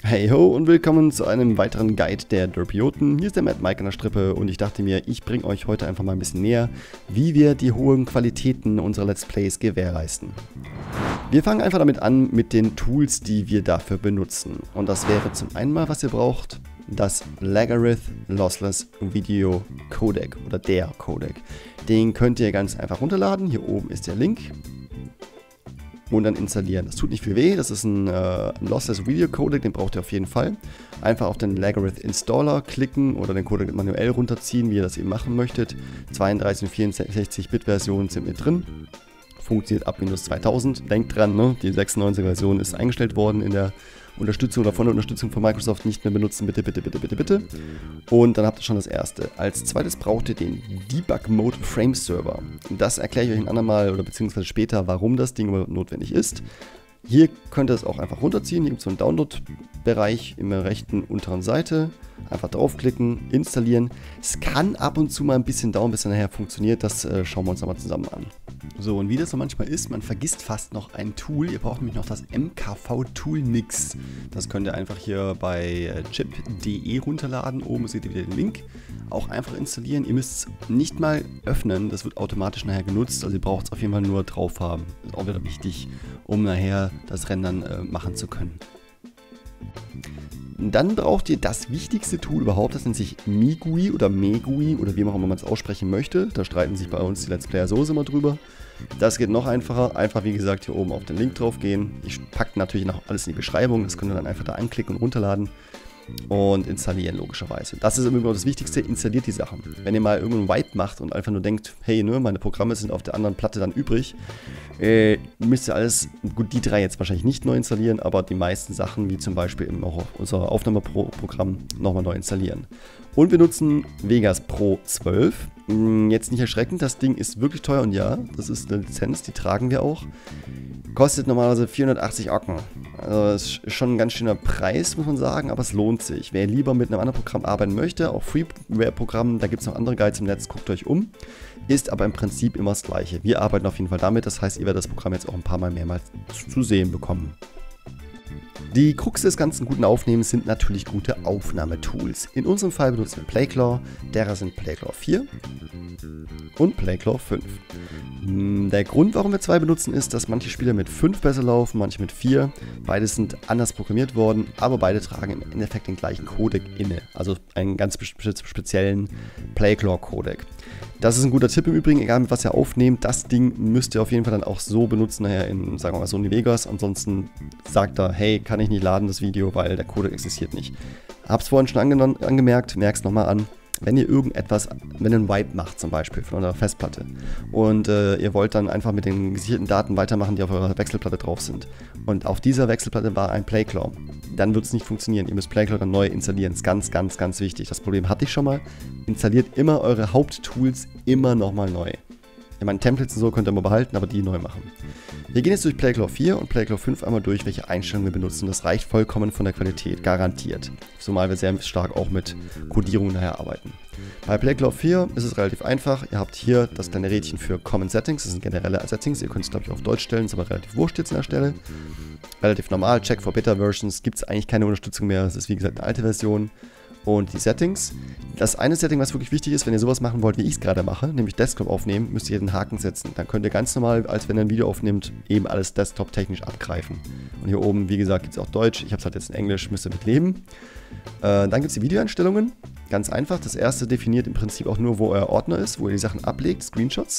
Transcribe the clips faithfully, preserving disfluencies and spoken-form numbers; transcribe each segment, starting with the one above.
Hey ho und willkommen zu einem weiteren Guide der Derpioten. Hier ist der Mad Mike an der Strippe und ich dachte mir, ich bringe euch heute einfach mal ein bisschen näher, wie wir die hohen Qualitäten unserer Let's Plays gewährleisten. Wir fangen einfach damit an mit den Tools, die wir dafür benutzen. Und das wäre zum einen mal, was ihr braucht, das Lagarith Lossless Video Codec oder der Codec. Den könnt ihr ganz einfach runterladen. Hier oben ist der Link. Und dann installieren. Das tut nicht viel weh, das ist ein, äh, ein Lossless Video Codec, den braucht ihr auf jeden Fall. Einfach auf den Lagarith Installer klicken oder den Codec manuell runterziehen, wie ihr das eben machen möchtet. zweiunddreißig und vierundsechzig Bit Versionen sind mit drin. Funktioniert ab Windows zweitausend. Denkt dran, ne? Die sechsundneunziger Version ist eingestellt worden in der Unterstützung oder von der Unterstützung von Microsoft. Nicht mehr benutzen, bitte, bitte, bitte, bitte, bitte. Und dann habt ihr schon das erste. Als zweites braucht ihr den Debug Mode Frame Server. Das erkläre ich euch ein andermal oder beziehungsweise später, warum das Ding notwendig ist. Hier könnt ihr es auch einfach runterziehen. Hier gibt es so einen Download-Bereich in der rechten unteren Seite. Einfach draufklicken, installieren. Es kann ab und zu mal ein bisschen dauern, bis er nachher funktioniert. Das äh, schauen wir uns nochmal zusammen an. So, und wie das so manchmal ist, man vergisst fast noch ein Tool. Ihr braucht nämlich noch das M K V Tool Mix. Das könnt ihr einfach hier bei chip punkt de runterladen. Oben seht ihr wieder den Link. Auch einfach installieren. Ihr müsst es nicht mal öffnen. Das wird automatisch nachher genutzt. Also ihr braucht es auf jeden Fall nur drauf haben. Das ist auch wieder wichtig, um nachher das Rendern äh, machen zu können. Dann braucht ihr das wichtigste Tool überhaupt, das nennt sich MeGUI oder MeGUI oder wie auch immer man es aussprechen möchte. Da streiten sich bei uns die Let's Player so immer drüber. Das geht noch einfacher. Einfach wie gesagt hier oben auf den Link drauf gehen. Ich packe natürlich noch alles in die Beschreibung. Das könnt ihr dann einfach da anklicken und runterladen. Und installieren logischerweise. Das ist immer das Wichtigste, installiert die Sachen. Wenn ihr mal irgendein Wipe macht und einfach nur denkt, hey, ne, meine Programme sind auf der anderen Platte dann übrig, äh, müsst ihr alles, gut, die drei jetzt wahrscheinlich nicht neu installieren, aber die meisten Sachen, wie zum Beispiel eben auch unser Aufnahmeprogramm, nochmal neu installieren. Und wir nutzen Vegas Pro zwölf. Jetzt nicht erschreckend, das Ding ist wirklich teuer und ja, das ist eine Lizenz, die tragen wir auch. Kostet normalerweise vierhundertachtzig Ocken. Also das ist schon ein ganz schöner Preis, muss man sagen, aber es lohnt sich. Wer lieber mit einem anderen Programm arbeiten möchte, auch Freeware-Programmen, da gibt es noch andere Guides im Netz, guckt euch um. Ist aber im Prinzip immer das gleiche. Wir arbeiten auf jeden Fall damit, das heißt, ihr werdet das Programm jetzt auch ein paar Mal mehrmals zu sehen bekommen. Die Krux des ganzen guten Aufnehmens sind natürlich gute Aufnahmetools. In unserem Fall benutzen wir Playclaw, derer sind Playclaw vier und Playclaw fünf. Der Grund, warum wir zwei benutzen, ist, dass manche Spiele mit fünf besser laufen, manche mit vier. Beides sind anders programmiert worden, aber beide tragen im Endeffekt den gleichen Codec inne, also einen ganz speziellen Playclaw-Codec. Das ist ein guter Tipp im Übrigen, egal mit was ihr aufnehmt, das Ding müsst ihr auf jeden Fall dann auch so benutzen, nachher in, sagen wir mal, Sony Vegas. Ansonsten sagt er, hey, kann ich nicht laden das Video, weil der Codec existiert nicht. Hab's vorhin schon ange angemerkt, merk's nochmal an. Wenn ihr irgendetwas, wenn ihr ein Wipe macht zum Beispiel von eurer Festplatte und äh, ihr wollt dann einfach mit den gesicherten Daten weitermachen, die auf eurer Wechselplatte drauf sind und auf dieser Wechselplatte war ein Playclaw, dann wird es nicht funktionieren. Ihr müsst Playclaw dann neu installieren. Das ist ganz, ganz, ganz wichtig. Das Problem hatte ich schon mal. Installiert immer eure Haupttools immer nochmal neu. Ich meine, Templates und so könnt ihr immer behalten, aber die neu machen. Wir gehen jetzt durch Playclaw vier und Playclaw fünf einmal durch, welche Einstellungen wir benutzen. Das reicht vollkommen von der Qualität, garantiert. Zumal wir sehr stark auch mit Codierung nachher arbeiten. Bei Playclaw vier ist es relativ einfach. Ihr habt hier das kleine Rädchen für Common Settings. Das sind generelle Settings. Ihr könnt es, glaube ich, auf Deutsch stellen. Ist aber relativ wurscht jetzt an der Stelle. Relativ normal. Check for Beta Versions. Gibt es eigentlich keine Unterstützung mehr. Das ist, wie gesagt, eine alte Version. Und die Settings. Das eine Setting, was wirklich wichtig ist, wenn ihr sowas machen wollt, wie ich es gerade mache, nämlich Desktop aufnehmen, müsst ihr den Haken setzen. Dann könnt ihr ganz normal, als wenn ihr ein Video aufnimmt, eben alles Desktop-technisch abgreifen. Und hier oben, wie gesagt, gibt es auch Deutsch. Ich habe es halt jetzt in Englisch, müsst ihr mit leben. Äh, dann gibt es die Videoeinstellungen. Ganz einfach. Das erste definiert im Prinzip auch nur, wo euer Ordner ist, wo ihr die Sachen ablegt, Screenshots.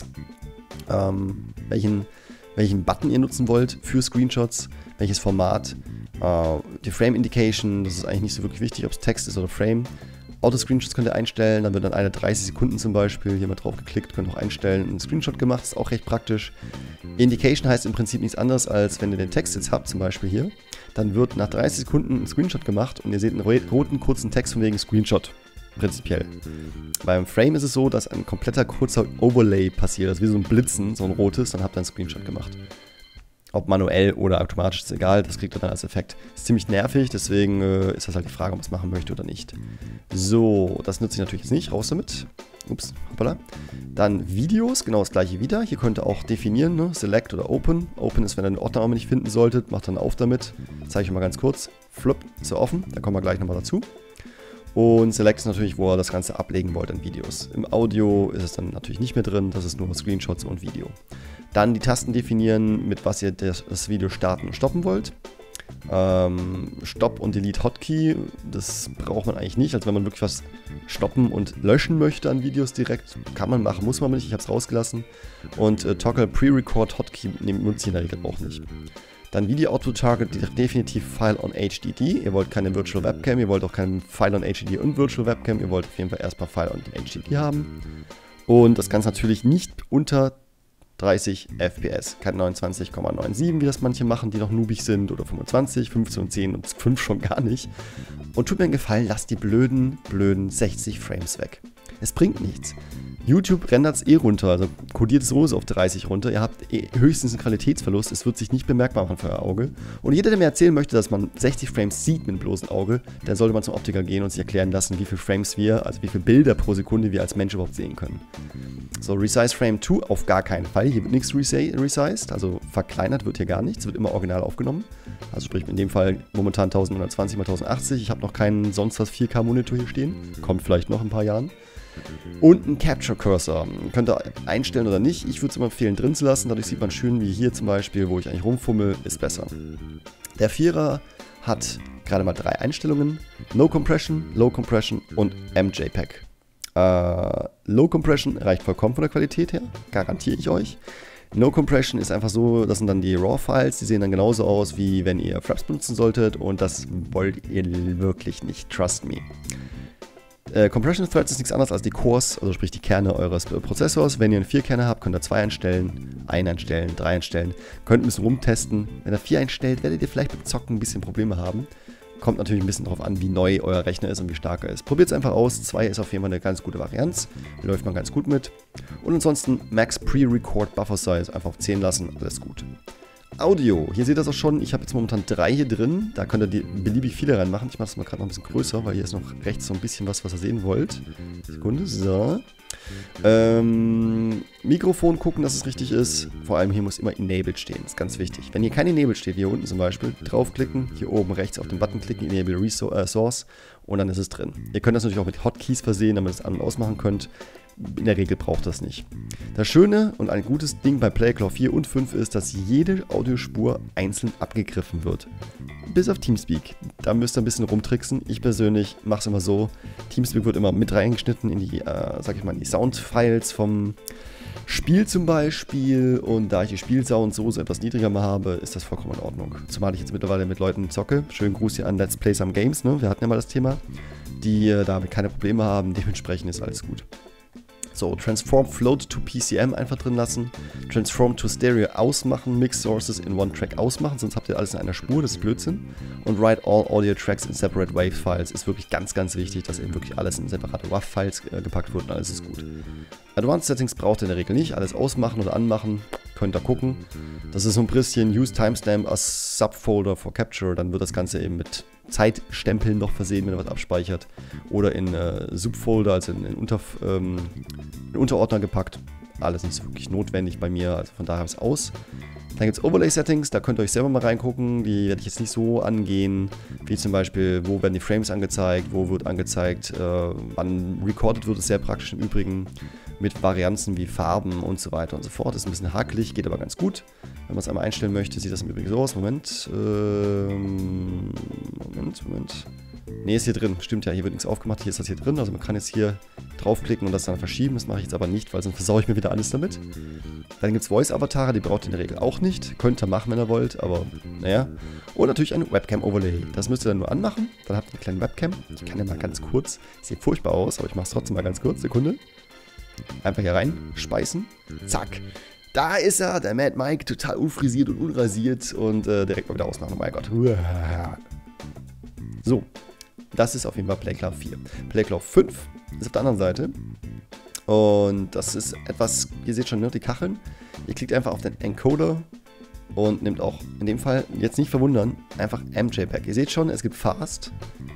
Ähm, welchen, welchen Button ihr nutzen wollt für Screenshots, welches Format. Uh, die Frame Indication, das ist eigentlich nicht so wirklich wichtig, ob es Text ist oder Frame. Auto-Screenshots könnt ihr einstellen, dann wird dann eine dreißig Sekunden zum Beispiel, hier mal drauf geklickt, könnt ihr auch einstellen, einen Screenshot gemacht, ist auch recht praktisch. Indication heißt im Prinzip nichts anderes, als wenn ihr den Text jetzt habt, zum Beispiel hier, dann wird nach dreißig Sekunden ein Screenshot gemacht und ihr seht einen roten kurzen Text von wegen Screenshot, prinzipiell. Beim Frame ist es so, dass ein kompletter kurzer Overlay passiert, das ist wie so ein Blitzen, so ein rotes, dann habt ihr einen Screenshot gemacht. Ob manuell oder automatisch, ist egal, das kriegt er dann als Effekt. Ist ziemlich nervig, deswegen äh, ist das halt die Frage, ob man es machen möchte oder nicht. So, das nutze ich natürlich jetzt nicht, raus damit. Ups, hoppala. Dann Videos, genau das gleiche wieder. Hier könnt ihr auch definieren, ne? Select oder Open. Open ist, wenn ihr den Ordner nicht finden solltet, macht dann auf damit. Das zeige ich euch mal ganz kurz. Flip, ist er offen, da kommen wir gleich nochmal dazu. Und Select ist natürlich, wo ihr das Ganze ablegen wollt an Videos. Im Audio ist es dann natürlich nicht mehr drin, das ist nur Screenshots und Video. Dann die Tasten definieren, mit was ihr das, das Video starten und stoppen wollt. Ähm, Stopp und Delete Hotkey, das braucht man eigentlich nicht. Also wenn man wirklich was stoppen und löschen möchte an Videos direkt, kann man machen, muss man aber nicht, ich habe es rausgelassen. Und äh, Toggle Pre-Record Hotkey nutze ich in der Regel auch nicht. Dann Video Output Target, definitiv File on H D D. Ihr wollt keine Virtual Webcam, ihr wollt auch keinen File on H D D und Virtual Webcam, ihr wollt auf jeden Fall erstmal File on H D D haben. Und das Ganze natürlich nicht unter dreißig F P S, kein neunundzwanzig Komma siebenundneunzig, wie das manche machen, die noch noobig sind, oder fünfundzwanzig, fünfzehn und zehn und fünf schon gar nicht. Und tut mir einen Gefallen, lasst die blöden, blöden sechzig Frames weg. Es bringt nichts. YouTube rendert es eh runter, also kodiert es sowieso auf dreißig runter. Ihr habt eh höchstens einen Qualitätsverlust, es wird sich nicht bemerkbar machen für euer Auge. Und jeder, der mir erzählen möchte, dass man sechzig Frames sieht mit dem bloßen Auge, der sollte mal zum Optiker gehen und sich erklären lassen, wie viele Frames wir, also wie viele Bilder pro Sekunde wir als Mensch überhaupt sehen können. So, Resize Frame zwei auf gar keinen Fall. Hier wird nichts resized, also verkleinert wird hier gar nichts, wird immer original aufgenommen. Also sprich in dem Fall momentan elfhundertzwanzig mal tausendachtzig. Ich habe noch keinen sonst was vier K Monitor hier stehen, kommt vielleicht noch in ein paar Jahren. Und ein Capture Cursor. Könnt ihr einstellen oder nicht. Ich würde es immer empfehlen drin zu lassen. Dadurch sieht man schön wie hier zum Beispiel, wo ich eigentlich rumfummel, ist besser. Der Vierer hat gerade mal drei Einstellungen. No Compression, Low Compression und M J P E G. Äh, Low Compression reicht vollkommen von der Qualität her. Garantiere ich euch. No Compression ist einfach so, das sind dann die RAW-Files, die sehen dann genauso aus, wie wenn ihr Fraps benutzen solltet. Und das wollt ihr wirklich nicht. Trust me. Äh, Compression Threads ist nichts anderes als die Cores, also sprich die Kerne eures äh, Prozessors. Wenn ihr vier Kerne habt, könnt ihr zwei einstellen, ein einstellen, drei einstellen. Könnt ein bisschen rumtesten. Wenn ihr vier einstellt, werdet ihr vielleicht beim Zocken ein bisschen Probleme haben. Kommt natürlich ein bisschen darauf an, wie neu euer Rechner ist und wie stark er ist. Probiert es einfach aus. zwei ist auf jeden Fall eine ganz gute Varianz. Läuft man ganz gut mit. Und ansonsten Max Pre-Record Buffer Size einfach auf zehn lassen. Alles gut. Audio. Hier seht ihr das auch schon. Ich habe jetzt momentan drei hier drin. Da könnt ihr die beliebig viele reinmachen. Ich mache das mal gerade noch ein bisschen größer, weil hier ist noch rechts so ein bisschen was, was ihr sehen wollt. Sekunde. So. Ähm, Mikrofon gucken, dass es richtig ist. Vor allem hier muss immer Enabled stehen. Das ist ganz wichtig. Wenn hier kein Enabled steht, hier unten zum Beispiel, draufklicken, hier oben rechts auf den Button klicken, Enable Resource und dann ist es drin. Ihr könnt das natürlich auch mit Hotkeys versehen, damit ihr es an- und ausmachen könnt. In der Regel braucht das nicht. Das Schöne und ein gutes Ding bei PlayClaw vier und fünf ist, dass jede Audiospur einzeln abgegriffen wird. Bis auf Teamspeak. Da müsst ihr ein bisschen rumtricksen. Ich persönlich mache es immer so. Teamspeak wird immer mit reingeschnitten in die, äh, sag ich mal, in die Soundfiles vom Spiel zum Beispiel. Und da ich die Spielsound so, so etwas niedriger mal habe, ist das vollkommen in Ordnung. Zumal ich jetzt mittlerweile mit Leuten zocke. Schönen Gruß hier an Let's Play Some Games, ne? Wir hatten ja mal das Thema. Die äh, damit keine Probleme haben. Dementsprechend ist alles gut. So, Transform Float to P C M einfach drin lassen. Transform to Stereo ausmachen. Mix Sources in One Track ausmachen, sonst habt ihr alles in einer Spur, das ist Blödsinn. Und Write All Audio Tracks in Separate Wave Files ist wirklich ganz, ganz wichtig, dass eben wirklich alles in separate W A V-Files äh, gepackt wird und alles ist gut. Advanced Settings braucht ihr in der Regel nicht. Alles ausmachen oder anmachen, könnt ihr gucken. Das ist so ein bisschen Use Timestamp as Subfolder for Capture, dann wird das Ganze eben mit Zeitstempeln noch versehen, wenn ihr was abspeichert. Oder in äh, Subfolder, also in, in, Unter, ähm, in Unterordner gepackt. Alles nicht so wirklich notwendig bei mir, also von daher ist es aus. Dann gibt es Overlay-Settings, da könnt ihr euch selber mal reingucken. Die werde ich jetzt nicht so angehen, wie zum Beispiel, wo werden die Frames angezeigt, wo wird angezeigt, äh, wann recorded wird, ist sehr praktisch im Übrigen. Mit Varianzen wie Farben und so weiter und so fort. Ist ein bisschen hakelig, geht aber ganz gut. Wenn man es einmal einstellen möchte, sieht das im Übrigen so aus. Moment. Ähm, Moment, Moment. Ne, ist hier drin. Stimmt ja, hier wird nichts aufgemacht. Hier ist das hier drin. Also man kann jetzt hier draufklicken und das dann verschieben. Das mache ich jetzt aber nicht, weil sonst versaue ich mir wieder alles damit. Dann gibt es Voice-Avatare, die braucht ihr in der Regel auch nicht. Könnt ihr machen, wenn ihr wollt, aber naja. Und natürlich ein Webcam-Overlay. Das müsst ihr dann nur anmachen. Dann habt ihr eine kleine Webcam. Ich kann ja mal ganz kurz. Sieht furchtbar aus, aber ich mache es trotzdem mal ganz kurz. Sekunde. Einfach hier rein, speisen, zack. Da ist er, der Mad Mike, total unfrisiert und unrasiert und äh, direkt mal wieder ausmachen. Oh mein Gott. So, das ist auf jeden Fall PlayClaw vier. PlayClaw fünf ist auf der anderen Seite und das ist etwas, ihr seht schon, ne, die Kacheln. Ihr klickt einfach auf den Encoder und nehmt auch in dem Fall, jetzt nicht verwundern, einfach M J P E G. Ihr seht schon, es gibt Fast.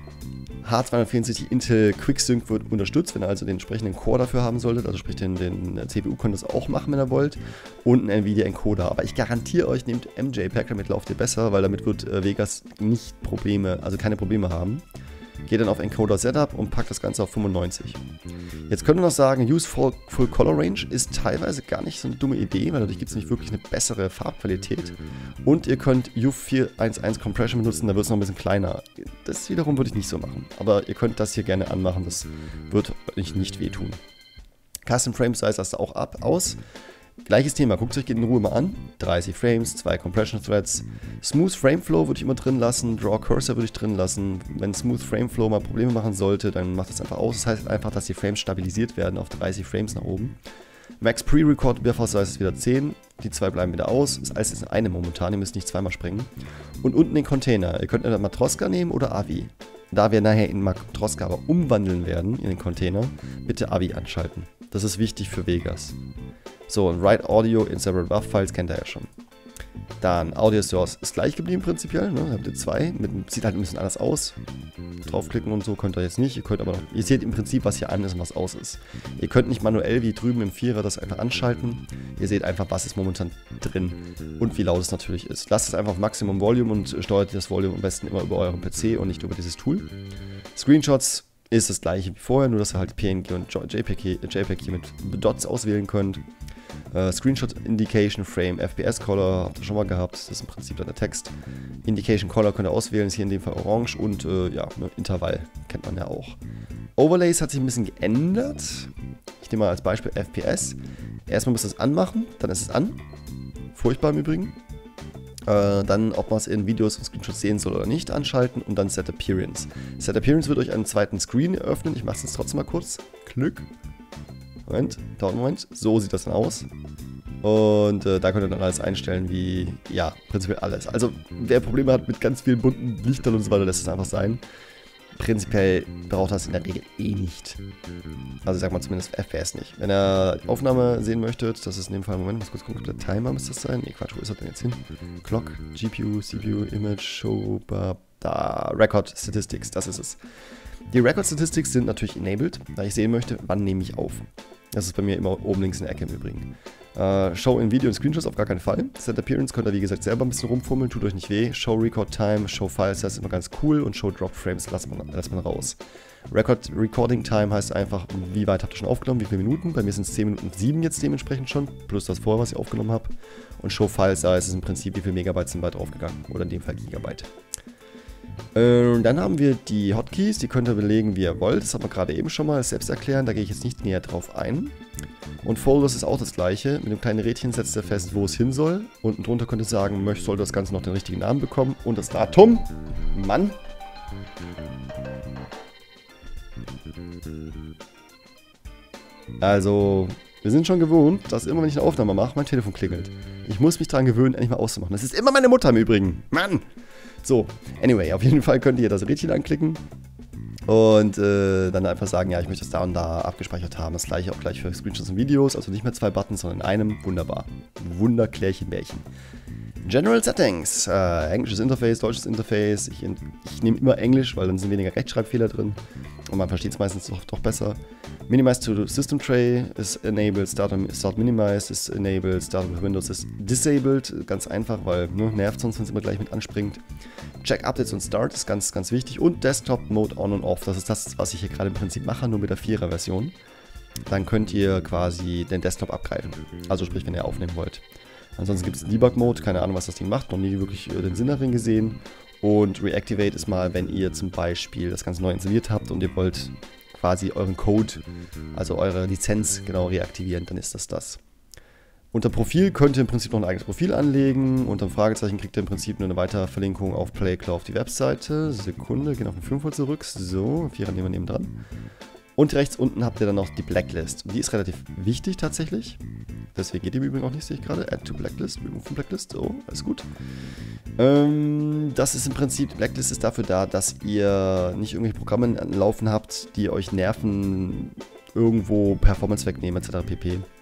H zweihundertvierundsiebzig Intel QuickSync wird unterstützt, wenn ihr also den entsprechenden Core dafür haben solltet. Also sprich, den, den C P U könnt ihr das auch machen, wenn ihr wollt. Und einen Nvidia Encoder. Aber ich garantiere euch, nehmt M J P E G, damit lauft ihr besser, weil damit wird äh, Vegas nicht Probleme, also keine Probleme haben. Geht dann auf Encoder Setup und packt das Ganze auf fünfundneunzig. Jetzt könnt ihr noch sagen, Use Full, Full Color Range ist teilweise gar nicht so eine dumme Idee, weil dadurch gibt es nämlich wirklich eine bessere Farbqualität. Und ihr könnt U vier eins eins Compression benutzen, da wird es noch ein bisschen kleiner. Das wiederum würde ich nicht so machen. Aber ihr könnt das hier gerne anmachen, das wird euch nicht wehtun. Custom Frame Size hast du auch ab, aus. Gleiches Thema, guckt euch in Ruhe mal an. dreißig Frames, zwei Compression Threads. Smooth Frame Flow würde ich immer drin lassen. Draw Cursor würde ich drin lassen. Wenn Smooth Frame Flow mal Probleme machen sollte, dann macht das einfach aus. Das heißt einfach, dass die Frames stabilisiert werden auf dreißig Frames nach oben. Max Pre-Record Buffer Size ist wieder zehn. Die zwei bleiben wieder aus. Das ist alles in eine momentan, ihr müsst nicht zweimal springen. Und unten den Container. Ihr könnt entweder Matroska nehmen oder Avi. Da wir nachher in Matroska aber umwandeln werden in den Container, bitte Avi anschalten. Das ist wichtig für Vegas. So, und Write Audio in Several W A V-Files kennt ihr ja schon. Dann Audio Source ist gleich geblieben prinzipiell, ne? Habt ihr zwei, mit, sieht halt ein bisschen anders aus. Draufklicken und so könnt ihr jetzt nicht, ihr könnt aber noch, ihr seht im Prinzip, was hier an ist und was aus ist. Ihr könnt nicht manuell wie drüben im Vierer das einfach anschalten. Ihr seht einfach, was ist momentan drin und wie laut es natürlich ist. Lasst es einfach auf Maximum Volume und steuert das Volume am besten immer über euren P C und nicht über dieses Tool. Screenshots ist das gleiche wie vorher, nur dass ihr halt P N G und JPEG, JPEG hier mit Dots auswählen könnt. Uh, Screenshot Indication Frame F P S Color habt ihr schon mal gehabt, das ist im Prinzip dann der Text. Indication Color könnt ihr auswählen, ist hier in dem Fall orange und äh, ja, ne, Intervall kennt man ja auch. Overlays hat sich ein bisschen geändert. Ich nehme mal als Beispiel F P S. Erstmal müsst ihr es anmachen, dann ist es an. Furchtbar im Übrigen. Äh, dann, ob man es in Videos und Screenshots sehen soll oder nicht, anschalten und dann Set Appearance. Set Appearance wird euch einen zweiten Screen eröffnen. Ich mache es jetzt trotzdem mal kurz. Klick. Moment, dauert einen Moment. So sieht das dann aus. Und äh, da könnt ihr dann alles einstellen, wie, ja, prinzipiell alles. Also, wer Probleme hat mit ganz vielen bunten Lichtern und so weiter, lässt es einfach sein. Prinzipiell braucht das in der Regel eh nicht. Also, ich sag mal zumindest F P S nicht. Wenn ihr die Aufnahme sehen möchtet, das ist in dem Fall, Moment, muss kurz gucken, der Timer müsste das sein. Ne, Quatsch, wo ist das denn jetzt hin? Clock, G P U, C P U, Image, Show, da, Record Statistics, das ist es. Die Record Statistics sind natürlich enabled, da ich sehen möchte, wann nehme ich auf. Das ist bei mir immer oben links in der Ecke im Übrigen. Uh, Show in Video und Screenshots auf gar keinen Fall. Set Appearance könnt ihr wie gesagt selber ein bisschen rumfummeln, tut euch nicht weh. Show Record Time, Show Files, das ist immer ganz cool und Show Drop Frames lässt man, lässt man raus. Record Recording Time heißt einfach, wie weit habt ihr schon aufgenommen, wie viele Minuten. Bei mir sind es zehn Minuten sieben jetzt dementsprechend schon, plus das vorher, was ich aufgenommen habe. Und Show Files, da ist es im Prinzip, wie viele Megabyte sind weit draufgegangen, oder in dem Fall Gigabyte. Und dann haben wir die Hotkeys, die könnt ihr belegen, wie ihr wollt. Das haben wir gerade eben schon mal, selbst erklären, da gehe ich jetzt nicht näher drauf ein. Und Folders ist auch das gleiche. Mit dem kleinen Rädchen setzt ihr fest, wo es hin soll. Unten drunter könnt ihr sagen, möchte, soll das Ganze noch den richtigen Namen bekommen. Und das Datum. Mann. Also, wir sind schon gewohnt, dass immer, wenn ich eine Aufnahme mache, mein Telefon klingelt. Ich muss mich daran gewöhnen, endlich mal auszumachen. Das ist immer meine Mutter im Übrigen. Mann! So, anyway, auf jeden Fall könnt ihr das Rädchen anklicken und äh, dann einfach sagen, ja, ich möchte das da und da abgespeichert haben. Das gleiche auch gleich für Screenshots und Videos, also nicht mehr zwei Buttons, sondern in einem. Wunderbar. Wunderklärchen-Bärchen. General Settings. Äh, englisches Interface, deutsches Interface. Ich, ich nehme immer Englisch, weil dann sind weniger Rechtschreibfehler drin und man versteht es meistens doch, doch besser. Minimize to System Tray ist enabled, Start, Start Minimize ist enabled, Start with Windows ist disabled. Ganz einfach, weil ne, nervt sonst, wenn es immer gleich mit anspringt. Check Updates und Start ist ganz, ganz wichtig. Und Desktop Mode On und Off. Das ist das, was ich hier gerade im Prinzip mache, nur mit der Vierer-Version. Dann könnt ihr quasi den Desktop abgreifen. Also sprich, wenn ihr aufnehmen wollt. Ansonsten gibt es Debug Mode, keine Ahnung, was das Ding macht, noch nie wirklich den Sinn darin gesehen. Und Reactivate ist mal, wenn ihr zum Beispiel das Ganze neu installiert habt und ihr wollt quasi euren Code, also eure Lizenz genau reaktivieren, dann ist das das. Unter Profil könnt ihr im Prinzip noch ein eigenes Profil anlegen. Unter dem Fragezeichen kriegt ihr im Prinzip nur eine weitere Verlinkung auf PlayClaw auf die Webseite. Sekunde, gehen auf den fünfer zurück. So, Vierer nehmen wir neben dran. Und rechts unten habt ihr dann noch die Blacklist. Die ist relativ wichtig tatsächlich. Deswegen geht die im Übrigen auch nicht, sehe ich gerade. Add to Blacklist, Remove from Blacklist. So, alles gut. Ähm, das ist im Prinzip, die Blacklist ist dafür da, dass ihr nicht irgendwelche Programme laufen habt, die euch nerven, irgendwo Performance wegnehmen, et cetera pp.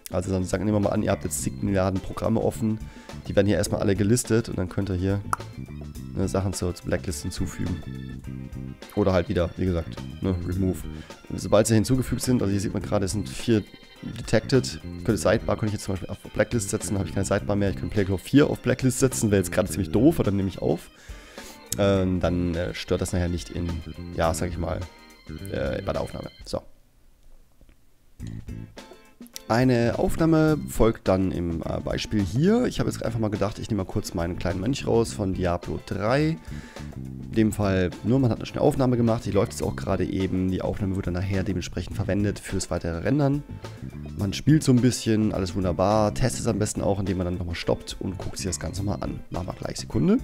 Also dann sagen wir mal an, ihr habt jetzt zig Milliarden Programme offen, die werden hier erstmal alle gelistet und dann könnt ihr hier ne, Sachen zur, zur Blacklist hinzufügen. Oder halt wieder, wie gesagt, ne, remove. Sobald sie hinzugefügt sind, also hier sieht man gerade, es sind vier detected. Könnte Sidebar, könnte ich jetzt zum Beispiel auf Blacklist setzen, dann habe ich keine Sidebar mehr. Ich könnte Playclaw vier auf Blacklist setzen, wäre jetzt gerade ziemlich doof, aber dann nehme ich auf. Ähm, dann äh, stört das nachher nicht in, ja, sag ich mal, äh, bei der Aufnahme. So. Eine Aufnahme folgt dann im äh, Beispiel hier. Ich habe jetzt einfach mal gedacht, ich nehme mal kurz meinen kleinen Mönch raus von Diablo drei. In dem Fall, nur man hat eine schnelle Aufnahme gemacht, die läuft jetzt auch gerade eben. Die Aufnahme wird dann nachher dementsprechend verwendet fürs weitere Rendern. Man spielt so ein bisschen, alles wunderbar. Testet es am besten auch, indem man dann nochmal stoppt und guckt sich das Ganze mal an. Machen wir gleich Sekunde.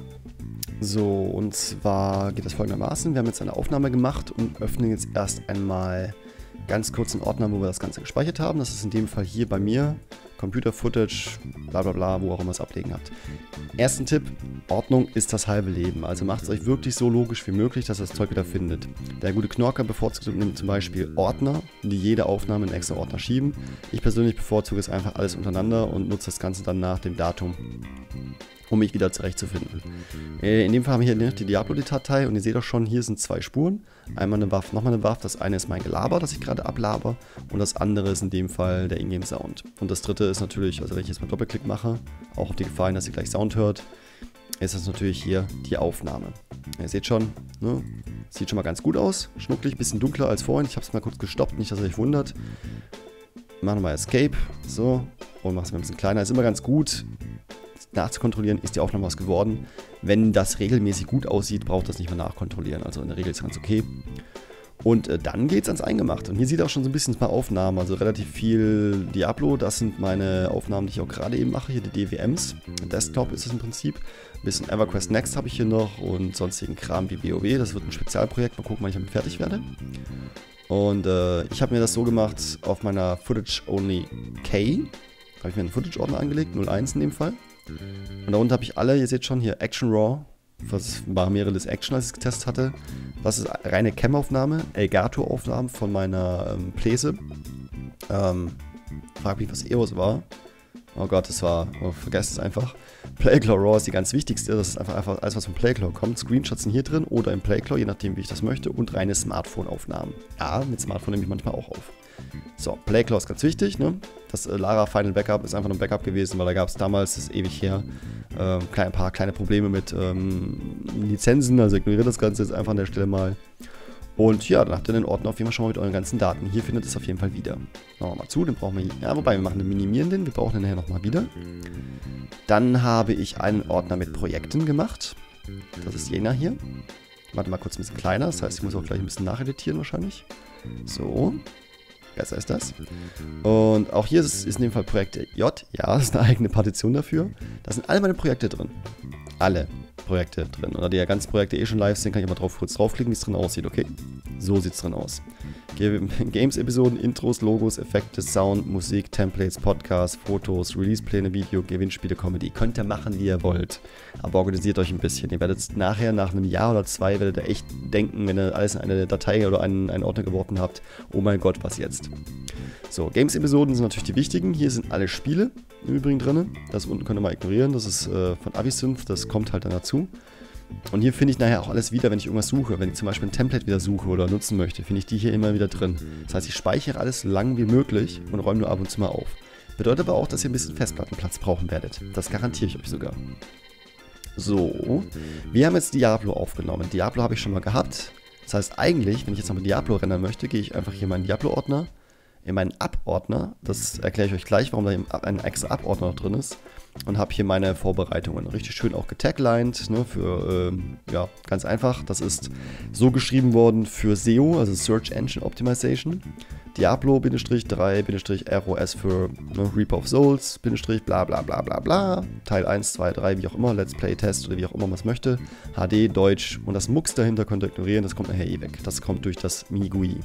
So, und zwar geht das folgendermaßen. Wir haben jetzt eine Aufnahme gemacht und öffnen jetzt erst einmal ganz kurz einen Ordner, wo wir das Ganze gespeichert haben. Das ist in dem Fall hier bei mir. Computer Footage, bla bla bla, wo auch immer es ablegen habt. Ersten Tipp, Ordnung ist das halbe Leben. Also macht es euch wirklich so logisch wie möglich, dass ihr das Zeug wieder findet. Der gute Knorker bevorzugt nimmt zum Beispiel Ordner, die jede Aufnahme in extra Ordner schieben. Ich persönlich bevorzuge es einfach alles untereinander und nutze das Ganze dann nach dem Datum, um mich wieder zurechtzufinden. In dem Fall haben wir hier die Diablo-Datei und ihr seht auch schon, hier sind zwei Spuren. Einmal eine Waffe, nochmal eine Waffe. Das eine ist mein Gelaber, das ich gerade ablaber und das andere ist in dem Fall der Ingame-Sound. Und das dritte ist natürlich, also wenn ich jetzt mal Doppelklick mache, auch auf die Gefahr hin, dass ihr gleich Sound hört, ist das natürlich hier die Aufnahme. Ihr seht schon, ne? Sieht schon mal ganz gut aus. Schnucklig, bisschen dunkler als vorhin. Ich habe es mal kurz gestoppt, nicht, dass ihr euch wundert. Machen wir mal Escape, so, und machen es mal ein bisschen kleiner. Ist immer ganz gut nachzukontrollieren, ist die Aufnahme was geworden. Wenn das regelmäßig gut aussieht, braucht das nicht mehr nachkontrollieren. Also in der Regel ist es ganz okay. Und äh, dann geht es ans Eingemachte. Und hier sieht ihr auch schon so ein bisschen ein paar Aufnahmen, also relativ viel Diablo. Das sind meine Aufnahmen, die ich auch gerade eben mache, hier die D W Ms. Desktop ist es im Prinzip. Ein bisschen EverQuest Next habe ich hier noch und sonstigen Kram wie WoW. Das wird ein Spezialprojekt. Mal gucken, wann ich damit fertig werde. Und äh, ich habe mir das so gemacht auf meiner Footage Only K. Habe ich mir einen Footage-Ordner angelegt, null eins in dem Fall. Und darunter habe ich alle, ihr seht schon hier, Action Raw. Das war mehrere des Action, als ich es getestet hatte. Das ist reine Cam-Aufnahme, Elgato-Aufnahmen von meiner ähm, Pläse. Ähm, frag mich, was E O S war. Oh Gott, das war, oh, vergesst es einfach. Playclaw Raw ist die ganz wichtigste. Das ist einfach, einfach alles, was von Playclaw kommt. Screenshots sind hier drin oder im Playclaw, je nachdem, wie ich das möchte. Und reine Smartphone-Aufnahmen. Ja, mit Smartphone nehme ich manchmal auch auf. So, Playclaw ist ganz wichtig, ne? Das äh, Lara Final Backup ist einfach nur ein Backup gewesen, weil da gab es damals, das ist ewig her, äh, klein, ein paar kleine Probleme mit ähm, Lizenzen, also ignoriert das Ganze jetzt einfach an der Stelle mal. Und ja, dann habt ihr den Ordner auf jeden Fall schon mal mit euren ganzen Daten. Hier findet es auf jeden Fall wieder. Machen wir mal zu, den brauchen wir hier. Ja, wobei, wir machen den minimieren den, wir brauchen den nachher nochmal wieder. Dann habe ich einen Ordner mit Projekten gemacht. Das ist jener hier. Ich mache mal kurz ein bisschen kleiner, das heißt, ich muss auch gleich ein bisschen nacheditieren wahrscheinlich. So. Besser ist das. Und auch hier ist, ist in dem Fall Projekte J. Ja, das ist eine eigene Partition dafür. Da sind alle meine Projekte drin. Alle Projekte drin. Oder die ja ganzen Projekte eh schon live sind, kann ich mal drauf, kurz draufklicken, wie es drin aussieht. Okay, so sieht es drin aus. Games-Episoden, Intros, Logos, Effekte, Sound, Musik, Templates, Podcasts, Fotos, Release-Pläne, Video, Gewinnspiele, Comedy. Könnt ihr machen, wie ihr wollt. Aber organisiert euch ein bisschen. Ihr werdet nachher, nach einem Jahr oder zwei, werdet ihr echt denken, wenn ihr alles in eine Datei oder einen, einen Ordner geworfen habt, oh mein Gott, was jetzt? So, Games-Episoden sind natürlich die wichtigen. Hier sind alle Spiele im Übrigen drin. Das unten könnt ihr mal ignorieren. Das ist äh, von Avisynth, das kommt halt dann dazu. Und hier finde ich nachher auch alles wieder, wenn ich irgendwas suche. Wenn ich zum Beispiel ein Template wieder suche oder nutzen möchte, finde ich die hier immer wieder drin. Das heißt, ich speichere alles so lang wie möglich und räume nur ab und zu mal auf. Bedeutet aber auch, dass ihr ein bisschen Festplattenplatz brauchen werdet. Das garantiere ich euch sogar. So, wir haben jetzt Diablo aufgenommen. Diablo habe ich schon mal gehabt. Das heißt eigentlich, wenn ich jetzt noch mit Diablo rendern möchte, gehe ich einfach hier in meinen Diablo-Ordner, in meinen Up-Ordner. Das erkläre ich euch gleich, warum da ein extra Up-Ordner noch drin ist. Und habe hier meine Vorbereitungen richtig schön auch getaglined, ne, für, ähm, ja, ganz einfach. Das ist so geschrieben worden für S E O, also Search Engine Optimization. Diablo drei R O S für ne, Reaper of Souls, bla bla bla bla bla. Teil eins, zwei, drei, wie auch immer, Let's Play, Test oder wie auch immer man es möchte. H D, Deutsch und das Mux dahinter könnt ihr ignorieren, das kommt nachher eh weg. Das kommt durch das M I G U I.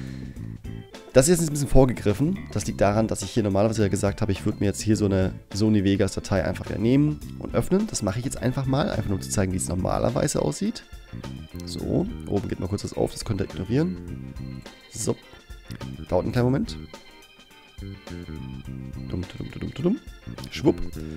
Das ist jetzt ein bisschen vorgegriffen. Das liegt daran, dass ich hier normalerweise ja gesagt habe, ich würde mir jetzt hier so eine Sony Vegas Datei einfach nehmen und öffnen. Das mache ich jetzt einfach mal, einfach nur zu zeigen, wie es normalerweise aussieht. So, oben geht mal kurz was auf, das könnt ihr ignorieren. So, dauert einen kleinen Moment. Dumm, dumm, dumm, dumm, dumm. Schwupp.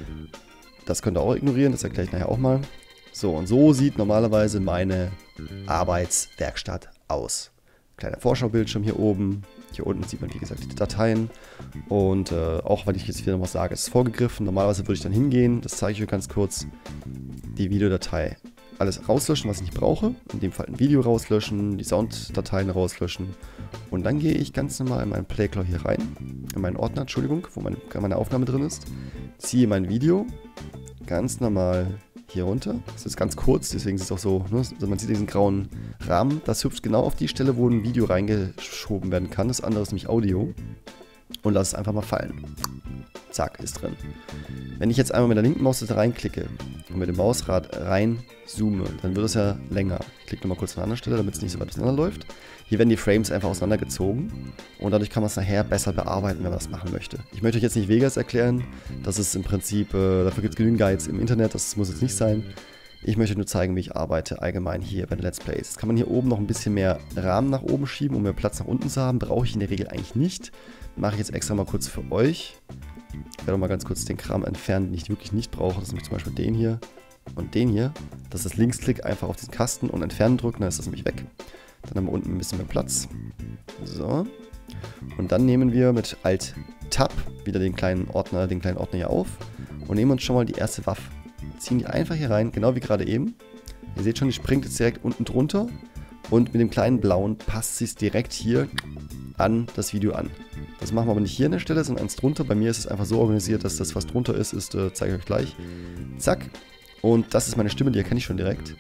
Das könnt ihr auch ignorieren, das erkläre ich nachher auch mal. So, und so sieht normalerweise meine Arbeitswerkstatt aus. Kleiner Vorschaubildschirm hier oben. Hier unten sieht man, wie gesagt, die Dateien. Und äh, auch, weil ich jetzt wieder noch was sage, ist es vorgegriffen. Normalerweise würde ich dann hingehen, das zeige ich euch ganz kurz, die Videodatei alles rauslöschen, was ich nicht brauche. In dem Fall ein Video rauslöschen, die Sounddateien rauslöschen. Und dann gehe ich ganz normal in meinen Playclaw hier rein, in meinen Ordner, Entschuldigung, wo meine, meine Aufnahme drin ist. Ziehe mein Video ganz normal hier runter. Das ist ganz kurz, deswegen ist es auch so, ne? Also man sieht diesen grauen Rahmen. Das hüpft genau auf die Stelle, wo ein Video reingeschoben werden kann. Das andere ist nämlich Audio. Und lass es einfach mal fallen. Zack, ist drin. Wenn ich jetzt einmal mit der linken Maus da reinklicke und mit dem Mausrad rein zoome, dann wird es ja länger. Ich klicke nochmal kurz an eine andere Stelle, damit es nicht so weit auseinanderläuft. Hier werden die Frames einfach auseinandergezogen und dadurch kann man es nachher besser bearbeiten, wenn man das machen möchte. Ich möchte euch jetzt nicht Vegas erklären, das ist im Prinzip, äh, dafür gibt es genügend Guides im Internet, das muss jetzt nicht sein. Ich möchte nur zeigen, wie ich arbeite allgemein hier bei den Let's Plays. Jetzt kann man hier oben noch ein bisschen mehr Rahmen nach oben schieben, um mehr Platz nach unten zu haben. Brauche ich in der Regel eigentlich nicht. Mache ich jetzt extra mal kurz für euch. Ich werde mal ganz kurz den Kram entfernen, den ich wirklich nicht brauche. Das ist nämlich zum Beispiel den hier und den hier. Das ist Linksklick, einfach auf diesen Kasten und entfernen drücken, dann ist das nämlich weg. Dann haben wir unten ein bisschen mehr Platz. So. Und dann nehmen wir mit Alt-Tab wieder den kleinen Ordner, den kleinen Ordner hier auf und nehmen uns schon mal die erste Waffe. Ziehen die einfach hier rein, genau wie gerade eben. Ihr seht schon, die springt jetzt direkt unten drunter und mit dem kleinen blauen passt sie es direkt hier an das Video an. Das machen wir aber nicht hier an der Stelle, sondern eins drunter. Bei mir ist es einfach so organisiert, dass das, was drunter ist, ist, äh, zeige ich euch gleich. Zack. Und das ist meine Stimme, die erkenne ich schon direkt.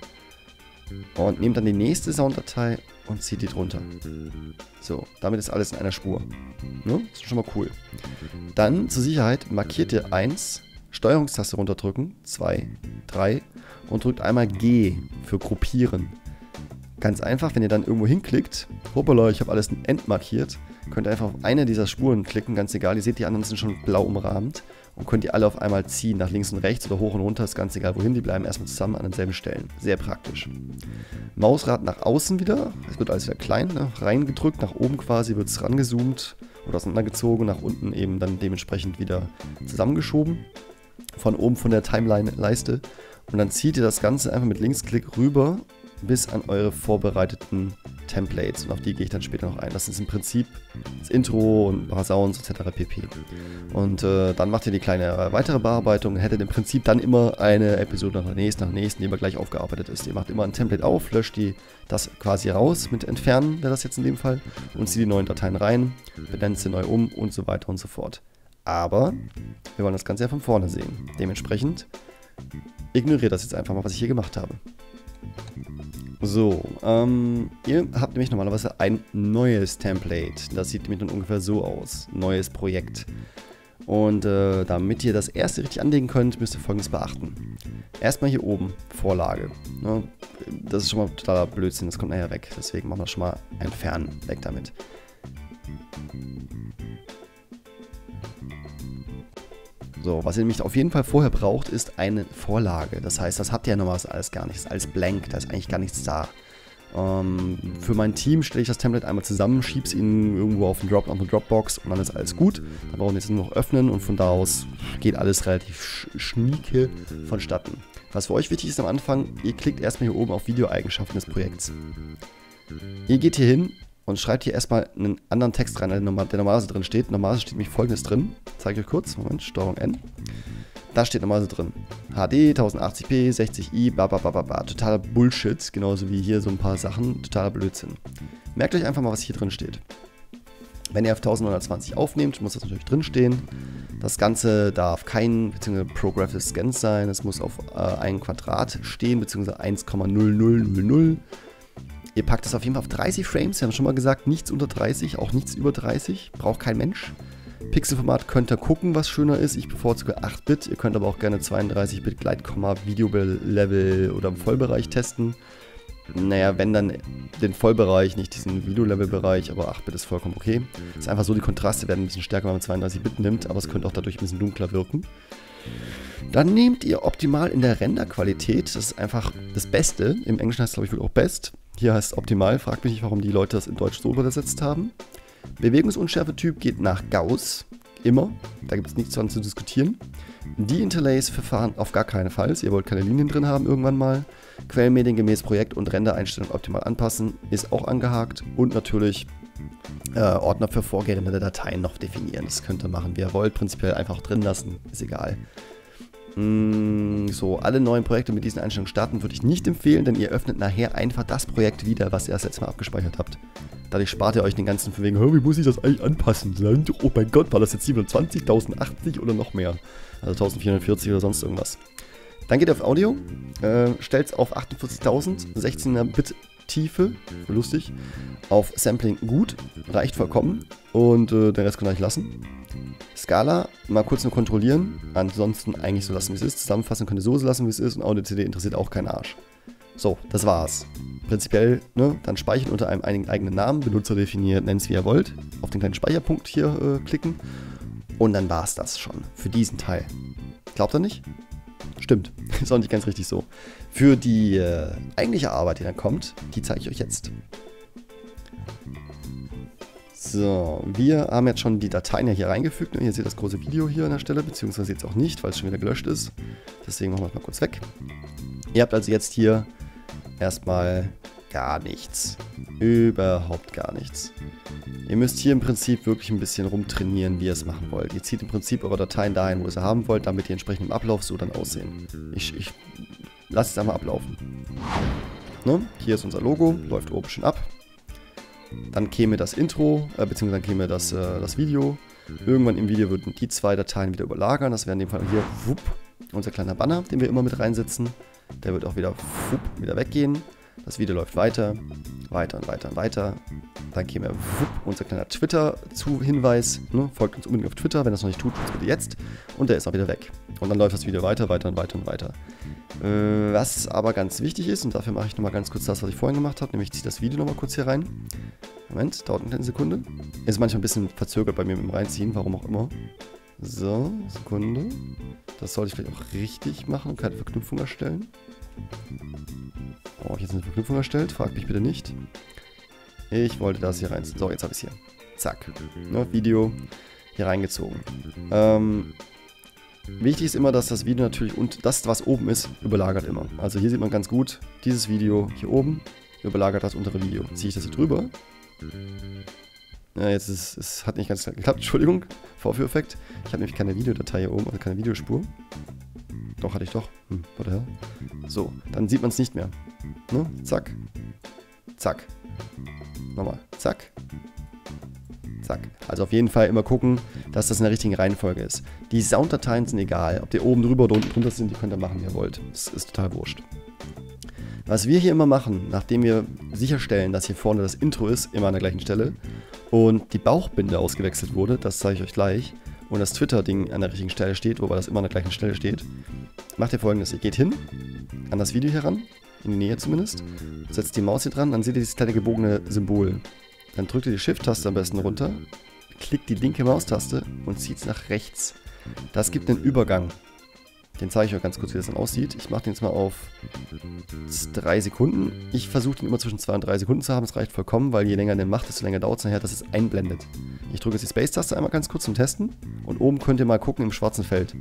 Und nehmt dann die nächste Sounddatei und zieht die drunter. So, damit ist alles in einer Spur. Ne? Das ist schon mal cool. Dann zur Sicherheit markiert ihr eins, Steuerungstaste runterdrücken, zwei, drei und drückt einmal G für Gruppieren. Ganz einfach, wenn ihr dann irgendwo hinklickt, hoppala, ich habe alles entmarkiert, könnt ihr einfach auf eine dieser Spuren klicken, ganz egal, ihr seht, die anderen sind schon blau umrahmt und könnt ihr alle auf einmal ziehen, nach links und rechts oder hoch und runter, ist ganz egal wohin, die bleiben erstmal zusammen an denselben Stellen. Sehr praktisch. Mausrad nach außen wieder, es wird alles wieder klein, ne? Reingedrückt, nach oben quasi wird es rangezoomt oder auseinandergezogen, nach unten eben dann dementsprechend wieder zusammengeschoben, von oben von der Timeline-Leiste und dann zieht ihr das Ganze einfach mit Linksklick rüber bis an eure vorbereiteten Templates und auf die gehe ich dann später noch ein. Das ist im Prinzip das Intro und ein paar Sounds et cetera pp. Und äh, dann macht ihr die kleine äh, weitere Bearbeitung, hättet im Prinzip dann immer eine Episode nach der nächsten, nach der nächsten, die immer gleich aufgearbeitet ist. Ihr macht immer ein Template auf, löscht die das quasi raus mit Entfernen, wäre das jetzt in dem Fall, und zieht die neuen Dateien rein, benennt sie neu um und so weiter und so fort. Aber wir wollen das Ganze ja von vorne sehen. Dementsprechend ignoriert das jetzt einfach mal, was ich hier gemacht habe. So, ähm, ihr habt nämlich normalerweise ein neues Template. Das sieht nämlich dann ungefähr so aus. Neues Projekt. Und äh, damit ihr das erste richtig anlegen könnt, müsst ihr Folgendes beachten. Erstmal hier oben, Vorlage. Ne? Das ist schon mal totaler Blödsinn, das kommt nachher weg. Deswegen machen wir schon mal entfernen. Weg damit. So, was ihr nämlich auf jeden Fall vorher braucht, ist eine Vorlage. Das heißt, das habt ihr ja normalerweise alles gar nicht. Das ist alles blank, da ist eigentlich gar nichts da. Ähm, für mein Team stelle ich das Template einmal zusammen, schiebe es ihnen irgendwo auf den Drop, auf den Dropbox und dann ist alles gut. Da brauchen wir jetzt nur noch öffnen und von da aus geht alles relativ sch schnieke vonstatten. Was für euch wichtig ist am Anfang, ihr klickt erstmal hier oben auf Videoeigenschaften des Projekts. Ihr geht hier hin und schreibt hier erstmal einen anderen Text rein, der normalerweise drin steht. Normalerweise steht nämlich Folgendes drin. Zeige ich euch kurz. Moment, Steuerung N. Da steht normalerweise drin. H D, tausendachtzig p, sechzig i, bababababa. Totaler Bullshit. Genauso wie hier so ein paar Sachen. Totaler Blödsinn. Merkt euch einfach mal, was hier drin steht. Wenn ihr auf neunzehnhundertzwanzig aufnehmt, muss das natürlich drin stehen. Das Ganze darf kein bzw. Progressive Scan sein. Es muss auf äh, ein Quadrat stehen, bzw. eins Komma null null null null. Ihr packt es auf jeden Fall auf dreißig Frames, wir haben schon mal gesagt, nichts unter dreißig, auch nichts über dreißig, braucht kein Mensch. Pixelformat könnt ihr gucken, was schöner ist, ich bevorzuge acht Bit, ihr könnt aber auch gerne zweiunddreißig Bit Gleitkomma, Video-Level oder im Vollbereich testen. Naja, wenn dann den Vollbereich, nicht diesen Video-Level-Bereich, aber acht Bit ist vollkommen okay. Ist einfach so, die Kontraste werden ein bisschen stärker, wenn man zweiunddreißig Bit nimmt, aber es könnte auch dadurch ein bisschen dunkler wirken. Dann nehmt ihr optimal in der Renderqualität, das ist einfach das Beste, im Englischen heißt es glaube ich wohl auch Best. Hier heißt es optimal, fragt mich nicht, warum die Leute das in Deutsch so übersetzt haben. Bewegungsunschärfe-Typ geht nach Gauss. Immer. Da gibt es nichts dran zu diskutieren. De-Interlace-Verfahren auf gar keinen Fall. Ihr wollt keine Linien drin haben irgendwann mal. Quellenmedien gemäß Projekt und Rendereinstellungen optimal anpassen. Ist auch angehakt. Und natürlich äh, Ordner für vorgerenderte Dateien noch definieren. Das könnt ihr machen, wie ihr wollt. Prinzipiell einfach drin lassen. Ist egal. Mm, so, alle neuen Projekte mit diesen Einstellungen starten würde ich nicht empfehlen, denn ihr öffnet nachher einfach das Projekt wieder, was ihr das letzte Mal abgespeichert habt. Dadurch spart ihr euch den ganzen von wegen, wie muss ich das eigentlich anpassen? Oh mein Gott, war das jetzt siebenhundertzwanzig, tausendachtzig oder noch mehr? Also eintausendvierhundertvierzig oder sonst irgendwas. Dann geht ihr auf Audio, äh, stellt es auf achtundvierzigtausend, sechzehner Bit Tiefe, lustig, auf Sampling gut, reicht vollkommen und äh, den Rest könnt ihr euch lassen. Skala, mal kurz nur kontrollieren, ansonsten eigentlich so lassen, wie es ist. Zusammenfassen könnt ihr so lassen, wie es ist und Audio-C D interessiert auch keinen Arsch. So, das war's. Prinzipiell, ne, dann speichern unter einem eigenen Namen, Benutzer definiert, nennt es wie ihr wollt, auf den kleinen Speicherpunkt hier äh, klicken und dann war's das schon für diesen Teil. Glaubt ihr nicht? Stimmt, ist auch nicht ganz richtig so. Für die äh, eigentliche Arbeit, die dann kommt, die zeige ich euch jetzt. So, wir haben jetzt schon die Dateien ja hier reingefügt. Ihr seht das große Video hier an der Stelle, beziehungsweise jetzt auch nicht, weil es schon wieder gelöscht ist. Deswegen machen wir es mal kurz weg. Ihr habt also jetzt hier erstmal gar nichts. Überhaupt gar nichts. Ihr müsst hier im Prinzip wirklich ein bisschen rumtrainieren, wie ihr es machen wollt. Ihr zieht im Prinzip eure Dateien dahin, wo ihr sie haben wollt, damit die entsprechend im Ablauf so dann aussehen. Ich, ich lasse es einmal ablaufen. Ne? Hier ist unser Logo, läuft oben schon ab. Dann käme das Intro, äh, beziehungsweise dann käme das, äh, das Video. Irgendwann im Video würden die zwei Dateien wieder überlagern. Das wäre in dem Fall hier wupp, unser kleiner Banner, den wir immer mit reinsetzen. Der wird auch wieder wupp, wieder weggehen. Das Video läuft weiter, weiter und weiter und weiter. Dann käme wupp, unser kleiner Twitter-Hinweis. Ne? Folgt uns unbedingt auf Twitter, wenn das noch nicht tut, bitte jetzt. Und der ist auch wieder weg. Und dann läuft das Video weiter, weiter und weiter und weiter. Äh, was aber ganz wichtig ist, und dafür mache ich nochmal ganz kurz das, was ich vorhin gemacht habe, nämlich ich ziehe das Video nochmal kurz hier rein. Moment, dauert eine Sekunde. Ist manchmal ein bisschen verzögert bei mir mit dem Reinziehen, warum auch immer. So, Sekunde. Das sollte ich vielleicht auch richtig machen und keine Verknüpfung erstellen. Oh, ich jetzt eine Verknüpfung erstellt? Fragt mich bitte nicht. Ich wollte das hier reinziehen. So, jetzt habe ich es hier. Zack. Ne, Video hier reingezogen. Ähm, wichtig ist immer, dass das Video natürlich und das, was oben ist, überlagert immer. Also hier sieht man ganz gut, dieses Video hier oben überlagert das untere Video. Ziehe ich das hier drüber. Ja, jetzt ist es hat nicht ganz geklappt, Entschuldigung, Vorführeffekt. Ich habe nämlich keine Videodatei hier oben, also keine Videospur. Doch, hatte ich doch. Hm, warte her. So, dann sieht man es nicht mehr. Ne? Zack. Zack. Nochmal. Zack. Zack. Also auf jeden Fall immer gucken, dass das in der richtigen Reihenfolge ist. Die Sounddateien sind egal. Ob die oben drüber oder unten drunter sind, die könnt ihr machen, wie ihr wollt. Das ist total wurscht. Was wir hier immer machen, nachdem wir sicherstellen, dass hier vorne das Intro ist, immer an der gleichen Stelle, und die Bauchbinde ausgewechselt wurde, das zeige ich euch gleich, und das Twitter-Ding an der richtigen Stelle steht, wobei das immer an der gleichen Stelle steht, macht ihr Folgendes. Ihr geht hin, an das Video heran, in die Nähe zumindest, setzt die Maus hier dran, dann seht ihr dieses kleine gebogene Symbol. Dann drückt ihr die Shift-Taste am besten runter, klickt die linke Maustaste und zieht es nach rechts. Das gibt einen Übergang. Den zeige ich euch ganz kurz, wie das dann aussieht. Ich mache den jetzt mal auf drei Sekunden. Ich versuche den immer zwischen zwei und drei Sekunden zu haben. Das reicht vollkommen, weil je länger den macht, desto länger dauert es nachher, dass es einblendet. Ich drücke jetzt die Space-Taste einmal ganz kurz zum Testen. Und oben könnt ihr mal gucken im schwarzen Feld.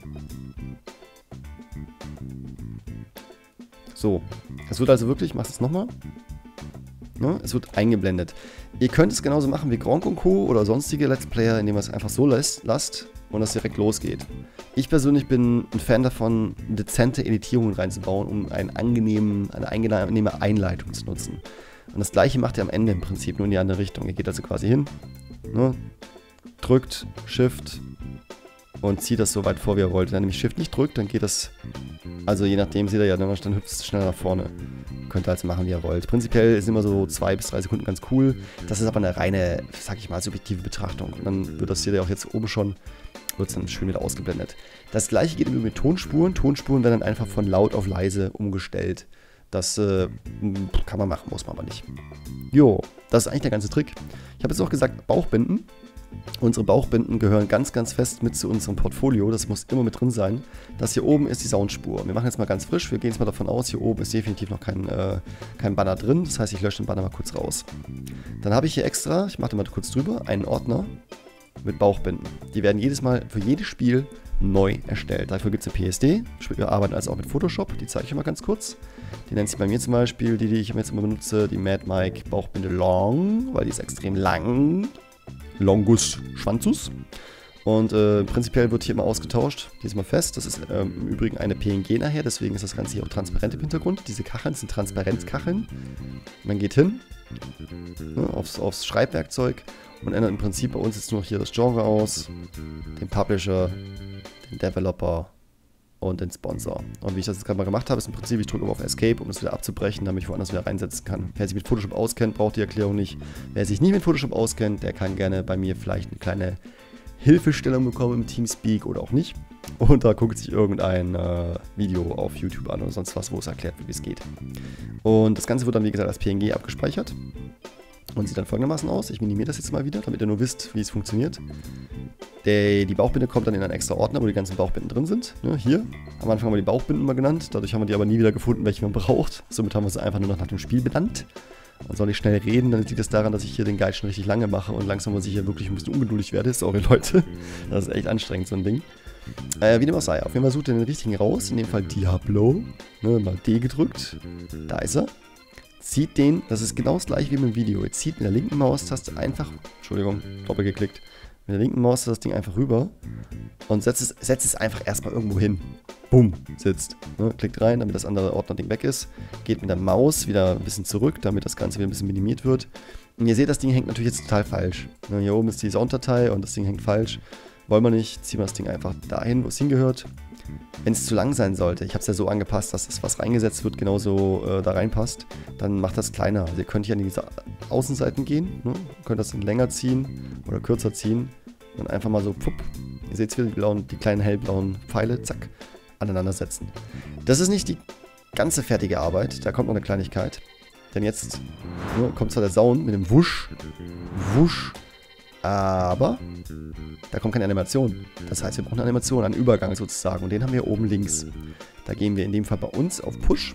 So, es wird also wirklich, ich mache es nochmal. Ne, es wird eingeblendet. Ihr könnt es genauso machen wie Gronkh und Co. oder sonstige Let's Player, indem ihr es einfach so lässt, lasst und das direkt losgeht. Ich persönlich bin ein Fan davon, dezente Editierungen reinzubauen, um einen angenehmen, eine angenehme Einleitung zu nutzen. Und das gleiche macht ihr am Ende im Prinzip, nur in die andere Richtung. Ihr geht also quasi hin, ne, drückt Shift und zieht das so weit vor, wie ihr wollt. Wenn ihr nämlich Shift nicht drückt, dann geht das, also je nachdem seht ihr ja, dann hüpft es schneller nach vorne. Könnt ihr also machen, wie ihr wollt. Prinzipiell sind immer so zwei bis drei Sekunden ganz cool. Das ist aber eine reine, sag ich mal, subjektive Betrachtung. Und dann wird das hier ja auch jetzt oben schon, wird es dann schön wieder ausgeblendet. Das gleiche geht mit Tonspuren. Tonspuren werden dann einfach von laut auf leise umgestellt. Das äh, kann man machen, muss man aber nicht. Jo, das ist eigentlich der ganze Trick. Ich habe jetzt auch gesagt, Bauchbinden. Unsere Bauchbinden gehören ganz, ganz fest mit zu unserem Portfolio. Das muss immer mit drin sein. Das hier oben ist die Soundspur. Wir machen jetzt mal ganz frisch. Wir gehen jetzt mal davon aus, hier oben ist definitiv noch kein, äh, kein Banner drin. Das heißt, ich lösche den Banner mal kurz raus. Dann habe ich hier extra, ich mache da mal kurz drüber, einen Ordner mit Bauchbinden. Die werden jedes Mal für jedes Spiel neu erstellt. Dafür gibt es eine P S D. Wir arbeiten also auch mit Photoshop. Die zeige ich mal ganz kurz. Die nennt sich bei mir zum Beispiel, die, die ich jetzt immer benutze, die Mad Mike Bauchbinde Long, weil die ist extrem lang. Longus Schwanzus. Und äh, prinzipiell wird hier immer ausgetauscht. Die ist mal fest. Das ist ähm, im Übrigen eine P N G nachher, deswegen ist das Ganze hier auch transparent im Hintergrund. Diese Kacheln sind Transparenzkacheln. Man geht hin, ne, aufs, aufs Schreibwerkzeug und ändert im Prinzip bei uns jetzt nur noch hier das Genre aus, den Publisher, den Developer und den Sponsor. Und wie ich das jetzt gerade mal gemacht habe, ist im Prinzip, ich drücke auf Escape, um das wieder abzubrechen, damit ich woanders wieder reinsetzen kann. Wer sich mit Photoshop auskennt, braucht die Erklärung nicht. Wer sich nicht mit Photoshop auskennt, der kann gerne bei mir vielleicht eine kleine Hilfestellung bekommen im Teamspeak oder auch nicht. Und da guckt sich irgendein äh, Video auf YouTube an oder sonst was, wo es erklärt wird, wie es geht. Und das Ganze wird dann, wie gesagt, als P N G abgespeichert. Und sieht dann folgendermaßen aus. Ich minimiere das jetzt mal wieder, damit ihr nur wisst, wie es funktioniert. Der, die Bauchbinde kommt dann in einen extra Ordner, wo die ganzen Bauchbinden drin sind. Ne, hier. Am Anfang haben wir die Bauchbinden mal genannt. Dadurch haben wir die aber nie wieder gefunden, welche man braucht. Somit haben wir sie einfach nur noch nach dem Spiel benannt. Dann soll ich schnell reden, dann liegt es daran, dass ich hier den Guide schon richtig lange mache und langsam muss ich hier wirklich ein bisschen ungeduldig werde. Sorry Leute, das ist echt anstrengend, so ein Ding. Äh, wie dem auch sei, auf jeden Fall sucht ihr den richtigen raus, in dem Fall Diablo. Ne, mal D gedrückt, da ist er. Zieht den, das ist genau das gleiche wie mit dem Video. Ihr zieht mit der linken Maustaste einfach, Entschuldigung, doppelt geklickt, mit der linken Maustaste das Ding einfach rüber und setzt es, setzt es einfach erstmal irgendwo hin. Bumm, sitzt. Ne, klickt rein, damit das andere Ordner-Ding weg ist. Geht mit der Maus wieder ein bisschen zurück, damit das Ganze wieder ein bisschen minimiert wird. Und ihr seht, das Ding hängt natürlich jetzt total falsch. Ne, hier oben ist die Sounddatei und das Ding hängt falsch. Wollen wir nicht, ziehen wir das Ding einfach dahin, wo es hingehört. Wenn es zu lang sein sollte, ich habe es ja so angepasst, dass das, was reingesetzt wird, genauso äh, da reinpasst, dann macht das kleiner. Also ihr könnt hier an diese Außenseiten gehen, ne? Könnt das dann länger ziehen oder kürzer ziehen und einfach mal so, pupp, ihr seht wieder die, blauen, die kleinen hellblauen Pfeile, zack, aneinander setzen. Das ist nicht die ganze fertige Arbeit, da kommt noch eine Kleinigkeit, denn jetzt ne, kommt zwar der Sound mit dem Wusch, Wusch, aber da kommt keine Animation. Das heißt, wir brauchen eine Animation, einen Übergang sozusagen. Und den haben wir oben links. Da gehen wir in dem Fall bei uns auf Push.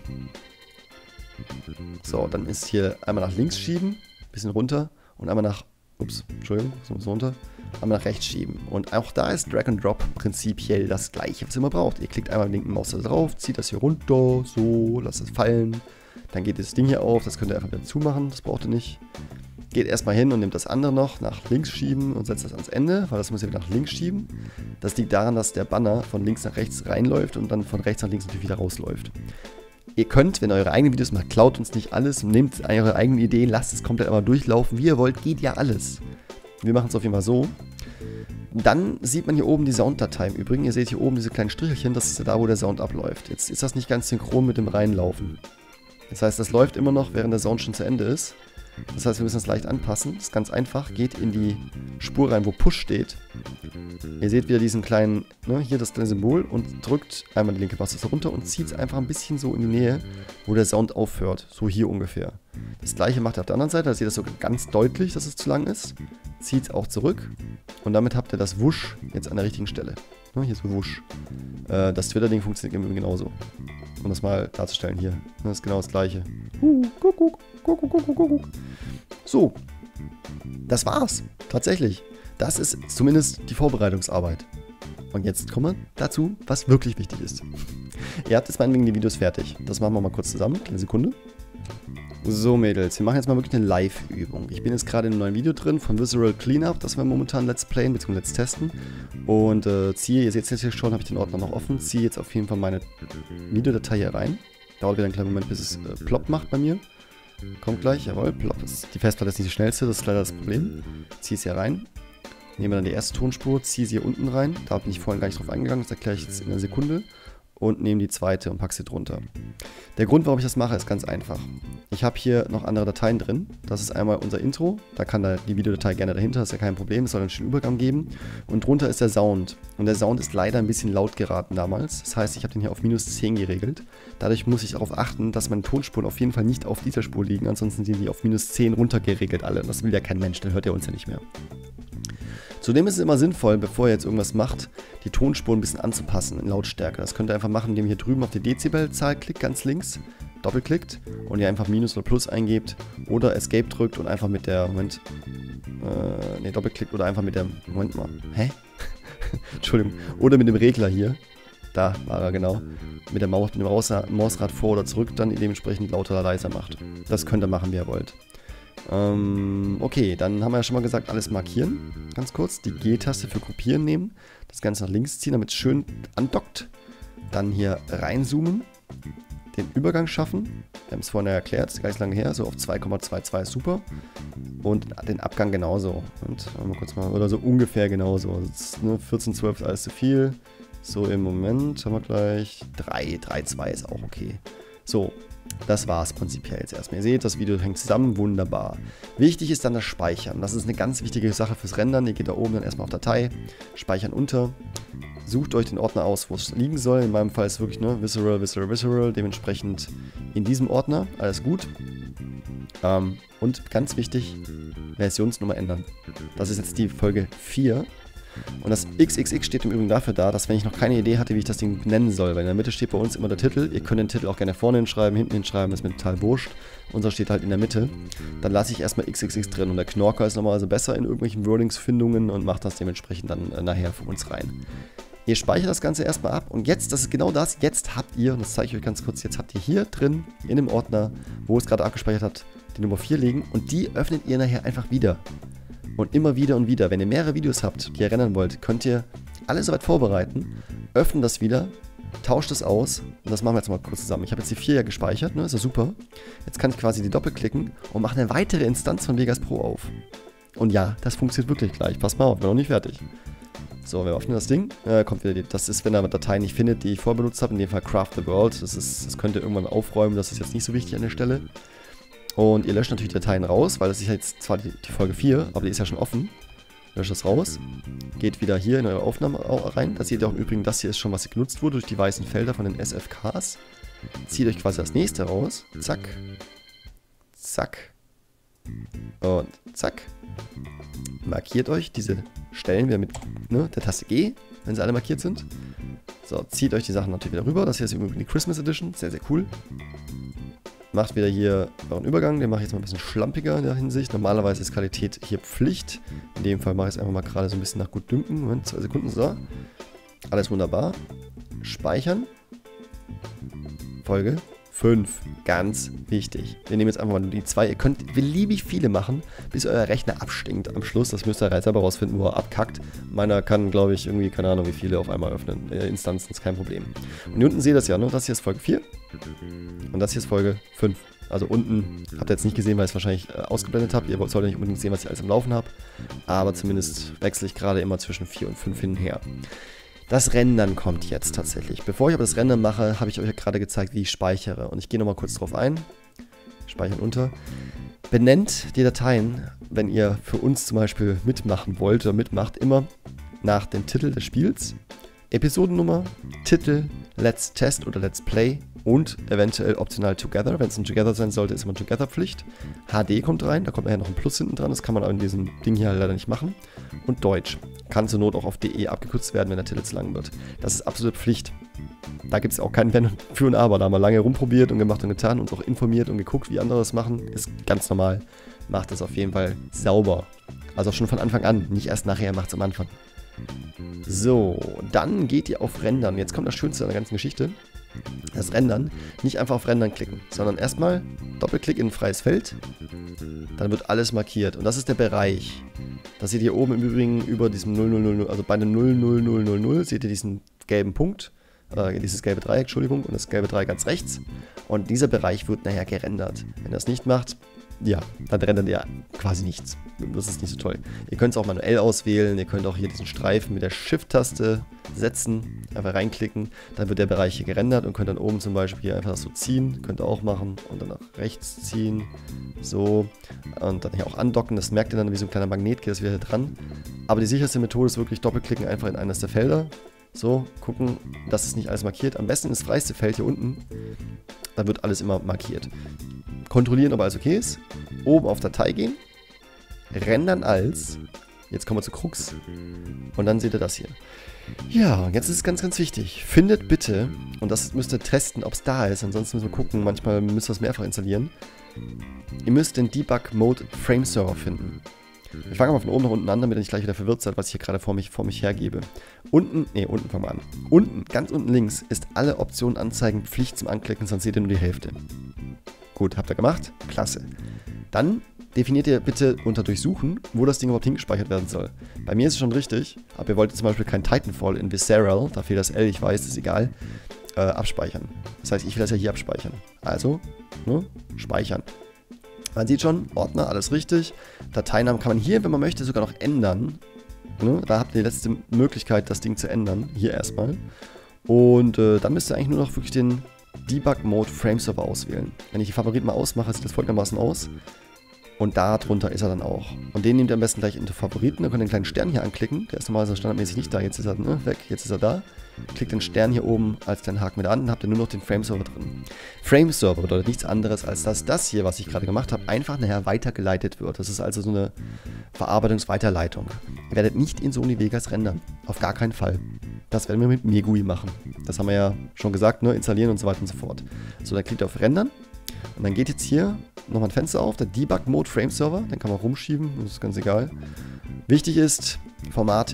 So, dann ist hier einmal nach links schieben, bisschen runter und einmal nach, ups, Entschuldigung, so ein bisschen runter, einmal nach rechts schieben. Und auch da ist Drag and Drop prinzipiell das gleiche, was ihr immer braucht. Ihr klickt einmal mit dem linken Maus da drauf, zieht das hier runter, so, lasst es fallen. Dann geht das Ding hier auf, das könnt ihr einfach wieder zumachen, das braucht ihr nicht. Geht erstmal hin und nimmt das andere noch nach links schieben und setzt das ans Ende, weil das muss ihr wieder nach links schieben. Das liegt daran, dass der Banner von links nach rechts reinläuft und dann von rechts nach links natürlich wieder rausläuft. Ihr könnt, wenn ihr eure eigenen Videos macht, klaut uns nicht alles, nehmt eure eigenen Ideen, lasst es komplett einmal durchlaufen, wie ihr wollt, geht ja alles. Wir machen es auf jeden Fall so. Dann sieht man hier oben die Sounddatei im Übrigen. Ihr seht hier oben diese kleinen Strichelchen, das ist ja da, wo der Sound abläuft. Jetzt ist das nicht ganz synchron mit dem Reinlaufen. Das heißt, das läuft immer noch, während der Sound schon zu Ende ist. Das heißt, wir müssen es leicht anpassen. Das ist ganz einfach. Geht in die Spur rein, wo Push steht. Ihr seht wieder diesen kleinen, ne, hier das kleine Symbol und drückt einmal die linke Maustaste runter und zieht es einfach ein bisschen so in die Nähe, wo der Sound aufhört. So hier ungefähr. Das gleiche macht ihr auf der anderen Seite. Da seht ihr das so ganz deutlich, dass es zu lang ist. Zieht es auch zurück. Und damit habt ihr das Wusch jetzt an der richtigen Stelle. Ne, hier ist so Wusch. Äh, das Twitter-Ding funktioniert immer genauso. Um das mal darzustellen hier. Das ist genau das gleiche. Uh, kuckuck, kuckuck, kuckuck, kuckuck. So, das war's. Tatsächlich. Das ist zumindest die Vorbereitungsarbeit. Und jetzt kommen wir dazu, was wirklich wichtig ist. Ihr habt jetzt meinetwegen die Videos fertig. Das machen wir mal kurz zusammen. Kleine Sekunde. So Mädels, wir machen jetzt mal wirklich eine Live-Übung. Ich bin jetzt gerade in einem neuen Video drin von Visceral Cleanup, das wir momentan Let's Playen bzw. Let's testen. Und äh, ziehe, ihr seht es jetzt hier schon, habe ich den Ordner noch offen, ziehe jetzt auf jeden Fall meine Videodatei hier rein. Dauert wieder einen kleinen Moment, bis es äh, plopp macht bei mir. Kommt gleich, jawohl, plopp. Die Festplatte ist nicht die schnellste, das ist leider das Problem. Ziehe es hier rein. Nehme dann die erste Tonspur, ziehe sie hier unten rein. Da bin ich vorhin gar nicht drauf eingegangen, das erkläre ich jetzt in einer Sekunde. Und nehme die zweite und packe sie drunter. Der Grund, warum ich das mache, ist ganz einfach. Ich habe hier noch andere Dateien drin. Das ist einmal unser Intro. Da kann da die Videodatei gerne dahinter, ist ja kein Problem. Es soll einen schönen Übergang geben. Und drunter ist der Sound. Und der Sound ist leider ein bisschen laut geraten damals. Das heißt, ich habe den hier auf minus zehn geregelt. Dadurch muss ich darauf achten, dass meine Tonspuren auf jeden Fall nicht auf dieser Spur liegen. Ansonsten sind die auf minus zehn runtergeregelt alle. Und das will ja kein Mensch, dann hört er uns ja nicht mehr. Zudem ist es immer sinnvoll, bevor ihr jetzt irgendwas macht, die Tonspur ein bisschen anzupassen in Lautstärke. Das könnt ihr einfach machen, indem ihr hier drüben auf die Dezibelzahl klickt, ganz links, doppelklickt und ihr einfach Minus oder Plus eingebt oder Escape drückt und einfach mit der, Moment, äh, ne, doppelklickt oder einfach mit der, Moment mal, hä? Entschuldigung, oder mit dem Regler hier, da war er genau, mit der Maus, mit dem Maus, Mausrad vor oder zurück dann dementsprechend lauter oder leiser macht. Das könnt ihr machen, wie ihr wollt. Ähm, okay, dann haben wir ja schon mal gesagt, alles markieren, ganz kurz, die G-Taste für Kopieren nehmen, das Ganze nach links ziehen, damit es schön andockt, dann hier reinzoomen, den Übergang schaffen, wir haben es vorhin ja erklärt, ist gar nicht lange her, so auf zwei Komma zweiundzwanzig ist super und den Abgang genauso und mal kurz mal, oder so ungefähr genauso, also, ne, vierzehn, zwölf ist alles zu viel, so im Moment haben wir gleich drei, drei, zwei ist auch okay, so. Das war es prinzipiell jetzt erstmal. Ihr seht, das Video hängt zusammen, wunderbar. Wichtig ist dann das Speichern. Das ist eine ganz wichtige Sache fürs Rendern. Ihr geht da oben dann erstmal auf Datei, Speichern unter, sucht euch den Ordner aus, wo es liegen soll. In meinem Fall ist es wirklich ne, Visceral, Visceral, Visceral. Dementsprechend in diesem Ordner, alles gut. Ähm, und ganz wichtig, Versionsnummer ändern. Das ist jetzt die Folge vier. Und das X X X steht im Übrigen dafür da, dass wenn ich noch keine Idee hatte, wie ich das Ding nennen soll, weil in der Mitte steht bei uns immer der Titel, ihr könnt den Titel auch gerne vorne hinschreiben, hinten hinschreiben, ist mir total wurscht. Unser steht halt in der Mitte. Dann lasse ich erstmal X X X drin und der Knorker ist normalerweise besser in irgendwelchen Wordings-Findungen und macht das dementsprechend dann äh, nachher für uns rein. Ihr speichert das Ganze erstmal ab und jetzt, das ist genau das, jetzt habt ihr, und das zeige ich euch ganz kurz, jetzt habt ihr hier drin in dem Ordner, wo es gerade abgespeichert hat, die Nummer vier liegen und die öffnet ihr nachher einfach wieder. Und immer wieder und wieder. Wenn ihr mehrere Videos habt, die ihr rendern wollt, könnt ihr alles soweit vorbereiten, öffnen das wieder, tauscht es aus und das machen wir jetzt mal kurz zusammen. Ich habe jetzt die vier ja gespeichert, ne, ist ja super. Jetzt kann ich quasi die doppelklicken und mache eine weitere Instanz von Vegas Pro auf. Und ja, das funktioniert wirklich gleich. Passt mal auf, wir sind noch nicht fertig. So, wir öffnen das Ding, äh, kommt wieder die, das ist, wenn ihr Dateien nicht findet, die ich vorher benutzt habe, in dem Fall Craft the World, das, ist, das könnt ihr irgendwann aufräumen, das ist jetzt nicht so wichtig an der Stelle. Und ihr löscht natürlich die Dateien raus, weil das ist jetzt zwar die, die Folge vier, aber die ist ja schon offen. Löscht das raus. Geht wieder hier in eure Aufnahme rein. Da seht ihr auch im Übrigen, das hier ist schon, was genutzt wurde durch die weißen Felder von den S F Ks. Zieht euch quasi das nächste raus. Zack. Zack. Und zack. Markiert euch diese Stellen wieder mit ne, der Taste G, wenn sie alle markiert sind. So, zieht euch die Sachen natürlich wieder rüber. Das hier ist im Übrigen die Christmas Edition. Sehr, sehr cool. Macht wieder hier euren Übergang, den mache ich jetzt mal ein bisschen schlampiger in der Hinsicht. Normalerweise ist Qualität hier Pflicht. In dem Fall mache ich es einfach mal gerade so ein bisschen nach gut dünken. Moment, zwei Sekunden, so. Alles wunderbar. Speichern. Folge fünf. Ganz wichtig. Wir nehmen jetzt einfach mal nur die zwei. Ihr könnt beliebig viele machen, bis euer Rechner abstinkt am Schluss. Das müsst ihr halt selber rausfinden, wo er abkackt. Meiner kann, glaube ich, irgendwie, keine Ahnung, wie viele auf einmal öffnen. Äh, Instanzen ist kein Problem. Und hier unten seht ihr das ja, ne? Das hier ist Folge vier. Und das hier ist Folge fünf. Also unten habt ihr jetzt nicht gesehen, weil ich es wahrscheinlich äh, ausgeblendet habe. Ihr solltet nicht unbedingt sehen, was ich alles am Laufen habe. Aber zumindest wechsle ich gerade immer zwischen vier und fünf hin und her. Das Rendern kommt jetzt tatsächlich. Bevor ich aber das Rendern mache, habe ich euch gerade gezeigt, wie ich speichere. Und ich gehe nochmal kurz drauf ein. Speichern unter. Benennt die Dateien, wenn ihr für uns zum Beispiel mitmachen wollt oder mitmacht, immer nach dem Titel des Spiels, Episodennummer, Titel, Let's Test oder Let's Play und eventuell optional Together. Wenn es ein Together sein sollte, ist immer Together-Pflicht. H D kommt rein, da kommt nachher noch ein Plus hinten dran, das kann man aber in diesem Ding hier leider nicht machen. Und Deutsch. Kann zur Not auch auf D E abgekürzt werden, wenn der Titel zu lang wird. Das ist absolute Pflicht. Da gibt es auch kein Wenn und Für und Aber. Da haben wir lange rumprobiert und gemacht und getan, uns auch informiert und geguckt, wie andere das machen. Ist ganz normal. Macht das auf jeden Fall sauber. Also schon von Anfang an, nicht erst nachher, macht es am Anfang. So, dann geht ihr auf Rendern. Jetzt kommt das Schönste an der ganzen Geschichte. Das Rendern. Nicht einfach auf Rendern klicken, sondern erstmal Doppelklick in ein freies Feld. Dann wird alles markiert. Und das ist der Bereich. Das seht ihr oben im Übrigen über diesem null null null null, also bei dem null null null null null seht ihr diesen gelben Punkt. Äh, dieses gelbe Dreieck, Entschuldigung, und das gelbe Dreieck ganz rechts. Und dieser Bereich wird nachher gerendert. Wenn ihr das nicht macht, ja, dann rendert ihr quasi nichts. Das ist nicht so toll. Ihr könnt es auch manuell auswählen. Ihr könnt auch hier diesen Streifen mit der Shift-Taste setzen. Einfach reinklicken. Dann wird der Bereich hier gerendert und könnt dann oben zum Beispiel hier einfach das so ziehen. Könnt ihr auch machen. Und dann nach rechts ziehen. So. Und dann hier auch andocken. Das merkt ihr dann, wie so ein kleiner Magnet geht das wieder hier dran. Aber die sicherste Methode ist wirklich doppelklicken einfach in eines der Felder. So, gucken, dass es nicht alles markiert. Am besten ist das freiste Feld hier unten. Da wird alles immer markiert. Kontrollieren, ob alles okay ist. Oben auf Datei gehen. Rendern als. Jetzt kommen wir zu Krux. Und dann seht ihr das hier. Ja, jetzt ist es ganz, ganz wichtig. Findet bitte, und das müsst ihr testen, ob es da ist, ansonsten müssen wir gucken, manchmal müsst ihr es mehrfach installieren. Ihr müsst den Debug Mode Frame Server finden. Ich fange mal von oben nach unten an, damit ihr nicht gleich wieder verwirrt seid, was ich hier gerade vor mich, vor mich hergebe. Unten, ne, unten fangen wir an. Unten, ganz unten links, ist alle Optionen anzeigen, Pflicht zum Anklicken, sonst seht ihr nur die Hälfte. Gut, habt ihr gemacht? Klasse. Dann definiert ihr bitte unter Durchsuchen, wo das Ding überhaupt hingespeichert werden soll. Bei mir ist es schon richtig, aber ihr wollt zum Beispiel kein Titanfall in Visceral, da fehlt das L, ich weiß, ist egal, äh, abspeichern. Das heißt, ich will das ja hier abspeichern. Also, ne, speichern. Man sieht schon, Ordner, alles richtig. Dateinamen kann man hier, wenn man möchte, sogar noch ändern. Ne? Da habt ihr die letzte Möglichkeit, das Ding zu ändern. Hier erstmal. Und äh, dann müsst ihr eigentlich nur noch wirklich den Debug Mode Frame Server auswählen. Wenn ich die Favoriten mal ausmache, sieht das folgendermaßen aus. Und da drunter ist er dann auch. Und den nehmt ihr am besten gleich in die Favoriten. Dann könnt ihr den kleinen Stern hier anklicken. Der ist normalerweise standardmäßig nicht da. Jetzt ist er ne, weg. Jetzt ist er da. Klickt den Stern hier oben als kleinen Haken mit an. Dann habt ihr nur noch den Frame Server drin. Frame Server bedeutet nichts anderes, als dass das hier, was ich gerade gemacht habe, einfach nachher weitergeleitet wird. Das ist also so eine Verarbeitungsweiterleitung. Ihr werdet nicht in Sony Vegas rendern. Auf gar keinen Fall. Das werden wir mit MeGUI machen. Das haben wir ja schon gesagt, ne? Installieren und so weiter und so fort. So, dann klickt ihr auf Rendern. Und dann geht jetzt hier nochmal ein Fenster auf, der Debug Mode Frame Server. Den kann man rumschieben, das ist ganz egal. Wichtig ist Format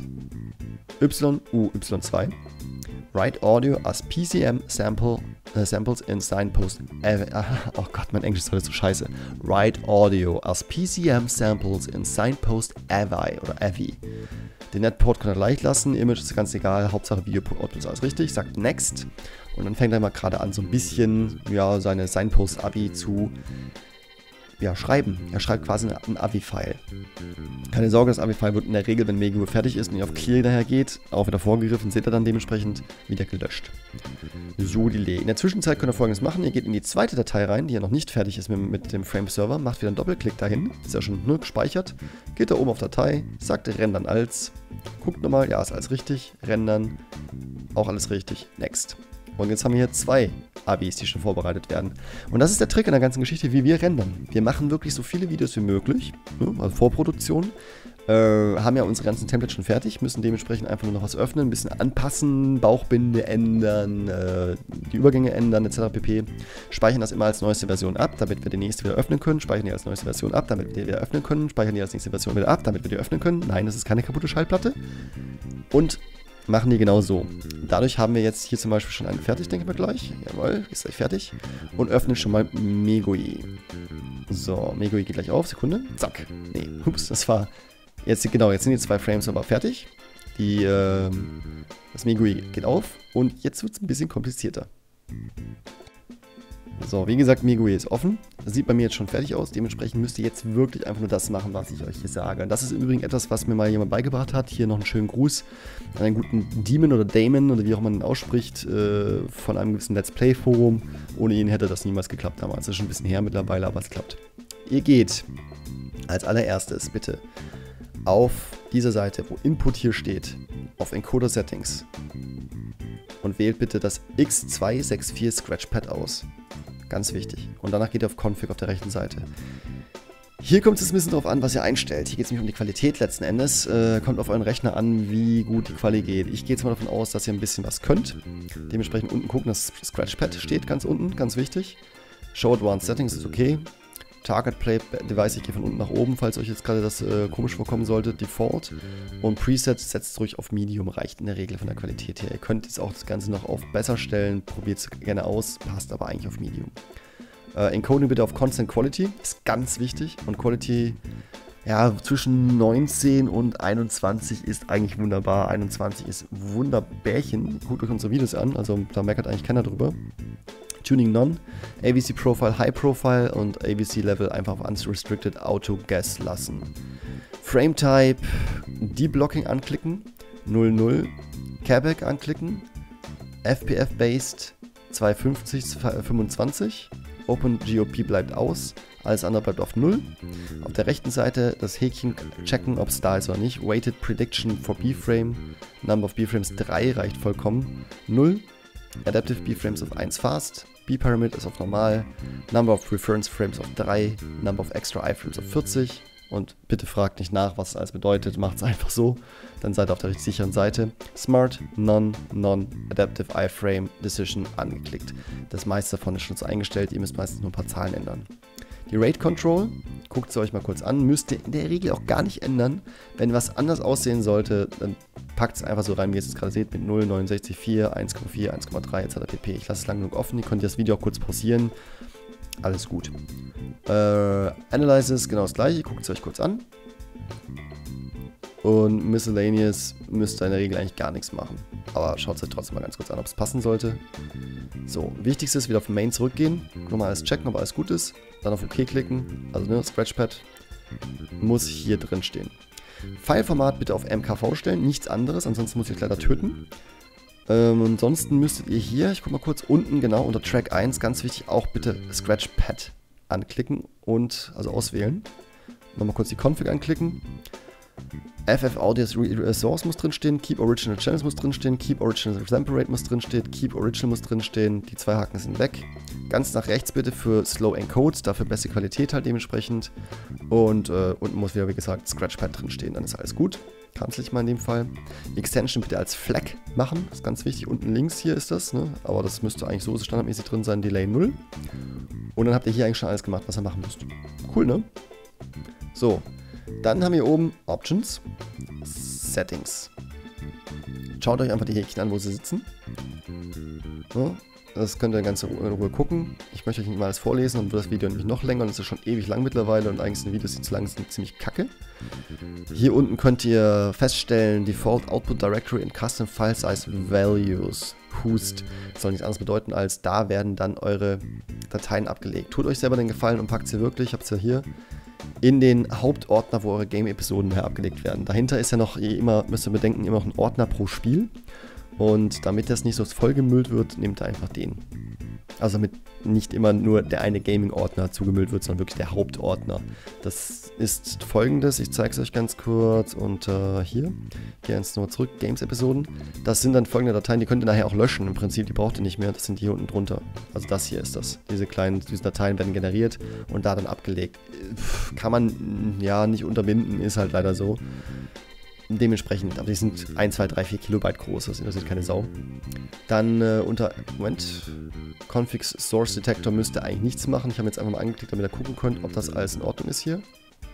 Y U Y zwei. Write Audio as P C M sample, uh, Samples in Signpost. Äh, oh Gott, mein Englisch ist heute so scheiße. Write Audio as P C M Samples in Signpost A V I oder A V I. Den Netport könnt ihr leicht lassen, Image ist ganz egal, Hauptsache Video-Output ist alles richtig. Sagt Next und dann fängt er mal gerade an, so ein bisschen ja, seine Signpost-A V I zu ja, schreiben. Er schreibt quasi ein A V I-File. Keine Sorge, das A V I-File wird in der Regel, wenn MeGUI fertig ist und ihr auf Clear daher geht, auch wieder vorgegriffen, seht ihr dann dementsprechend wieder gelöscht. So, Delay. In der Zwischenzeit könnt ihr Folgendes machen. Ihr geht in die zweite Datei rein, die ja noch nicht fertig ist mit, mit dem Frame-Server, macht wieder einen Doppelklick dahin, ist ja schon ne, gespeichert, geht da oben auf Datei, sagt Rendern als, guckt nochmal, ja, ist alles richtig, Rendern, auch alles richtig, Next. Und jetzt haben wir hier zwei A V Is, die schon vorbereitet werden. Und das ist der Trick in der ganzen Geschichte, wie wir rendern. Wir machen wirklich so viele Videos wie möglich, ne, also Vorproduktion, äh, haben ja unsere ganzen Templates schon fertig, müssen dementsprechend einfach nur noch was öffnen, ein bisschen anpassen, Bauchbinde ändern, äh, die Übergänge ändern, et cetera pp. Speichern das immer als neueste Version ab, damit wir die nächste wieder öffnen können, speichern die als neueste Version ab, damit wir die wieder öffnen können, speichern die als nächste Version wieder ab, damit wir die öffnen können. Nein, das ist keine kaputte Schallplatte. Und machen die genau so. Dadurch haben wir jetzt hier zum Beispiel schon einen fertig, denken wir gleich. Jawohl, ist gleich fertig. Und öffnen schon mal MeGUI. So, MeGUI geht gleich auf. Sekunde. Zack. Nee, ups, das war... Jetzt, genau, jetzt sind die zwei Frames aber fertig. Die, ähm, das MeGUI geht auf. Und jetzt wird es ein bisschen komplizierter. So, wie gesagt, MeGUI ist offen. Das sieht bei mir jetzt schon fertig aus. Dementsprechend müsst ihr jetzt wirklich einfach nur das machen, was ich euch hier sage. Das ist im Übrigen etwas, was mir mal jemand beigebracht hat. Hier noch einen schönen Gruß an einen guten Demon oder Damon oder wie auch man ihn ausspricht, äh, von einem gewissen Let's Play Forum. Ohne ihn hätte das niemals geklappt damals. Das ist schon ein bisschen her mittlerweile, aber es klappt. Ihr geht als allererstes bitte auf diese Seite, wo Input hier steht, auf Encoder Settings und wählt bitte das X zwei sechs vier Scratchpad aus. Ganz wichtig. Und danach geht ihr auf Config auf der rechten Seite. Hier kommt es ein bisschen drauf an, was ihr einstellt. Hier geht es nämlich um die Qualität letzten Endes. Äh, kommt auf euren Rechner an, wie gut die Quali geht. Ich gehe jetzt mal davon aus, dass ihr ein bisschen was könnt. Dementsprechend unten gucken, dass Scratchpad steht, ganz unten, ganz wichtig. Show Advanced Settings ist okay. Target Play Device, ich gehe von unten nach oben, falls euch jetzt gerade das äh, komisch vorkommen sollte, Default. Und Preset setzt ruhig auf Medium, reicht in der Regel von der Qualität her. Ihr könnt jetzt auch das Ganze noch auf besser stellen, probiert es gerne aus, passt aber eigentlich auf Medium. Äh, Encoding bitte auf Constant Quality, ist ganz wichtig. Und Quality, ja, zwischen neunzehn und einundzwanzig ist eigentlich wunderbar. einundzwanzig ist wunderbärchen. Guckt euch unsere Videos an, also da meckert eigentlich keiner drüber. Tuning None, A V C Profile High Profile und A V C Level einfach auf Unrestricted Auto Guess lassen. Frame Type, Deblocking anklicken, null null, Capac anklicken, F P F Based zweihundertfünfzig fünfundzwanzig, OpenGOP bleibt aus, alles andere bleibt auf null. Auf der rechten Seite das Häkchen checken, ob es da ist oder nicht. Weighted Prediction for B-Frame, Number of B-Frames drei reicht vollkommen, null. Adaptive B-Frames auf eins Fast, B-Pyramid ist auf normal, Number of Reference Frames auf drei, Number of Extra I-Frames auf vierzig Und bitte fragt nicht nach, was es alles bedeutet. Macht es einfach so. Dann seid ihr auf der richtig sicheren Seite. Smart Non Non-Adaptive Iframe Decision angeklickt. Das meiste davon ist schon so eingestellt. Ihr müsst meistens nur ein paar Zahlen ändern. Die Rate Control, guckt sie euch mal kurz an, müsst ihr in der Regel auch gar nicht ändern. Wenn was anders aussehen sollte, dann packt es einfach so rein, wie ihr es gerade seht, mit null, neunundsechzig, vier, eins Komma vier, eins Komma drei et cetera pp. Ich lasse es lang genug offen, ihr könnt das Video auch kurz pausieren. Alles gut. Äh, Analysis, genau das gleiche, guckt es euch kurz an. Und Miscellaneous müsst ihr in der Regel eigentlich gar nichts machen. Aber schaut es euch trotzdem mal ganz kurz an, ob es passen sollte. So, wichtigste ist wieder auf Main zurückgehen. Nochmal alles checken, ob alles gut ist. Dann auf OK klicken. Also ne, Scratchpad muss hier drin stehen. Fileformat bitte auf M K V stellen, nichts anderes, ansonsten muss ich leider töten. Ähm, ansonsten müsstet ihr hier, ich guck mal kurz unten, genau unter Track eins, ganz wichtig, auch bitte Scratchpad anklicken und, also auswählen. Nochmal kurz die Config anklicken. F F Audio Source muss drinstehen, Keep Original Channels muss drinstehen, Keep Original Sample Rate muss drinstehen, Keep Original muss drinstehen, die zwei Haken sind weg. Ganz nach rechts bitte für Slow Encode, dafür beste Qualität halt dementsprechend. Und äh, unten muss wieder, wie gesagt, Scratchpad drinstehen, dann ist alles gut. Cancel ich mal in dem Fall. Die Extension bitte als Flag machen, das ist ganz wichtig. Unten links hier ist das, ne? Aber das müsste eigentlich so standardmäßig drin sein, Delay null. Und dann habt ihr hier eigentlich schon alles gemacht, was ihr machen müsst. Cool, ne? So. Dann haben wir hier oben Options, Settings. Schaut euch einfach die Häkchen an, wo sie sitzen. Ja, das könnt ihr ganz in Ruhe gucken. Ich möchte euch nicht mal alles vorlesen, dann wird das Video nämlich noch länger und es ist schon ewig lang mittlerweile und eigentlich sind die Videos, die zu lang sind, ziemlich kacke. Hier unten könnt ihr feststellen, Default Output Directory and Custom File Size Values. Hust. Das soll nichts anderes bedeuten, als da werden dann eure Dateien abgelegt. Tut euch selber den Gefallen und packt sie wirklich, habt sie ja hier, in den Hauptordner, wo eure Game-Episoden her abgelegt werden. Dahinter ist ja noch immer, müsst ihr bedenken, immer noch ein Ordner pro Spiel. Und damit das nicht so vollgemüllt wird, nehmt ihr einfach den. Also damit nicht immer nur der eine Gaming-Ordner zugemüllt wird, sondern wirklich der Hauptordner. Das ist folgendes, ich zeige es euch ganz kurz unter hier. Hier jetzt nochmal zurück, Games-Episoden. Das sind dann folgende Dateien, die könnt ihr nachher auch löschen. Im Prinzip, die braucht ihr nicht mehr, das sind die hier unten drunter. Also das hier ist das. Diese kleinen diese Dateien werden generiert und da dann abgelegt. Kann man ja nicht unterbinden, ist halt leider so. Dementsprechend, aber die sind eins, zwei, drei, vier Kilobyte groß, das interessiert keine Sau. Dann äh, unter, Moment, Config Source Detector müsste eigentlich nichts machen. Ich habe jetzt einfach mal angeklickt, damit ihr gucken könnt, ob das alles in Ordnung ist hier.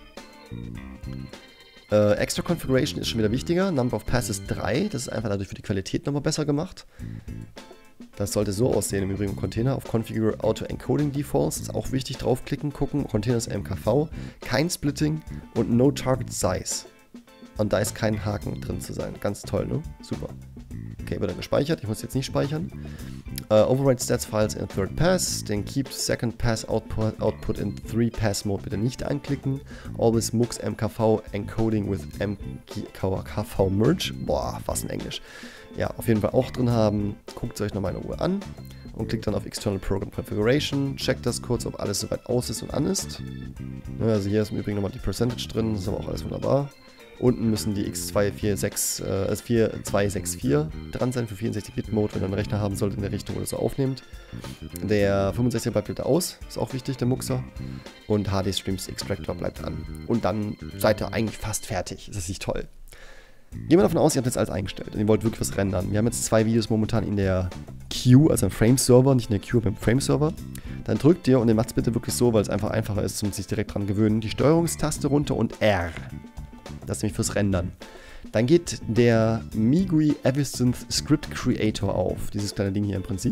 Äh, Extra Configuration ist schon wieder wichtiger. Number of Passes drei, das ist einfach dadurch für die Qualität nochmal besser gemacht. Das sollte so aussehen im Übrigen im Container. Auf Configure Auto Encoding Defaults ist auch wichtig, draufklicken, gucken. Container ist M K V, kein Splitting und No Target Size. Und da ist kein Haken drin zu sein. Ganz toll, ne? Super. Okay, wird dann gespeichert. Ich muss jetzt nicht speichern. Uh, override Stats Files in Third Pass. Den Keep Second Pass Output, Output in Three Pass Mode bitte nicht anklicken. Always Mux M K V Encoding with M K V Merge. Boah, was in Englisch. Ja, auf jeden Fall auch drin haben. Guckt es euch nochmal in Ruhe an. Und klickt dann auf External Program Configuration. Checkt das kurz, ob alles soweit aus ist und an ist. Ja, also hier ist im Übrigen nochmal die Percentage drin. Das ist aber auch alles wunderbar. Unten müssen die X zwei vier sechs, äh, vier zwei sechs vier dran sein für vierundsechzig Bit Mode, wenn ihr einen Rechner haben solltet in der Richtung oder so aufnehmt. Der fünfundsechziger bleibt bitte aus, ist auch wichtig, der Muxer. Und H D Streams Extractor bleibt an. Und dann seid ihr eigentlich fast fertig. Das ist nicht toll. Gehen wir davon aus, ihr habt jetzt alles eingestellt und ihr wollt wirklich was rendern. Wir haben jetzt zwei Videos momentan in der Queue, also im Frame-Server, nicht in der Queue, aber im Frame-Server. Dann drückt ihr, und ihr macht es bitte wirklich so, weil es einfach einfacher ist, um sich direkt dran gewöhnen, die Steuerungstaste runter und R. Das ist nämlich fürs Rendern. Dann geht der MeGui Avisynth Script Creator auf. Dieses kleine Ding hier im Prinzip.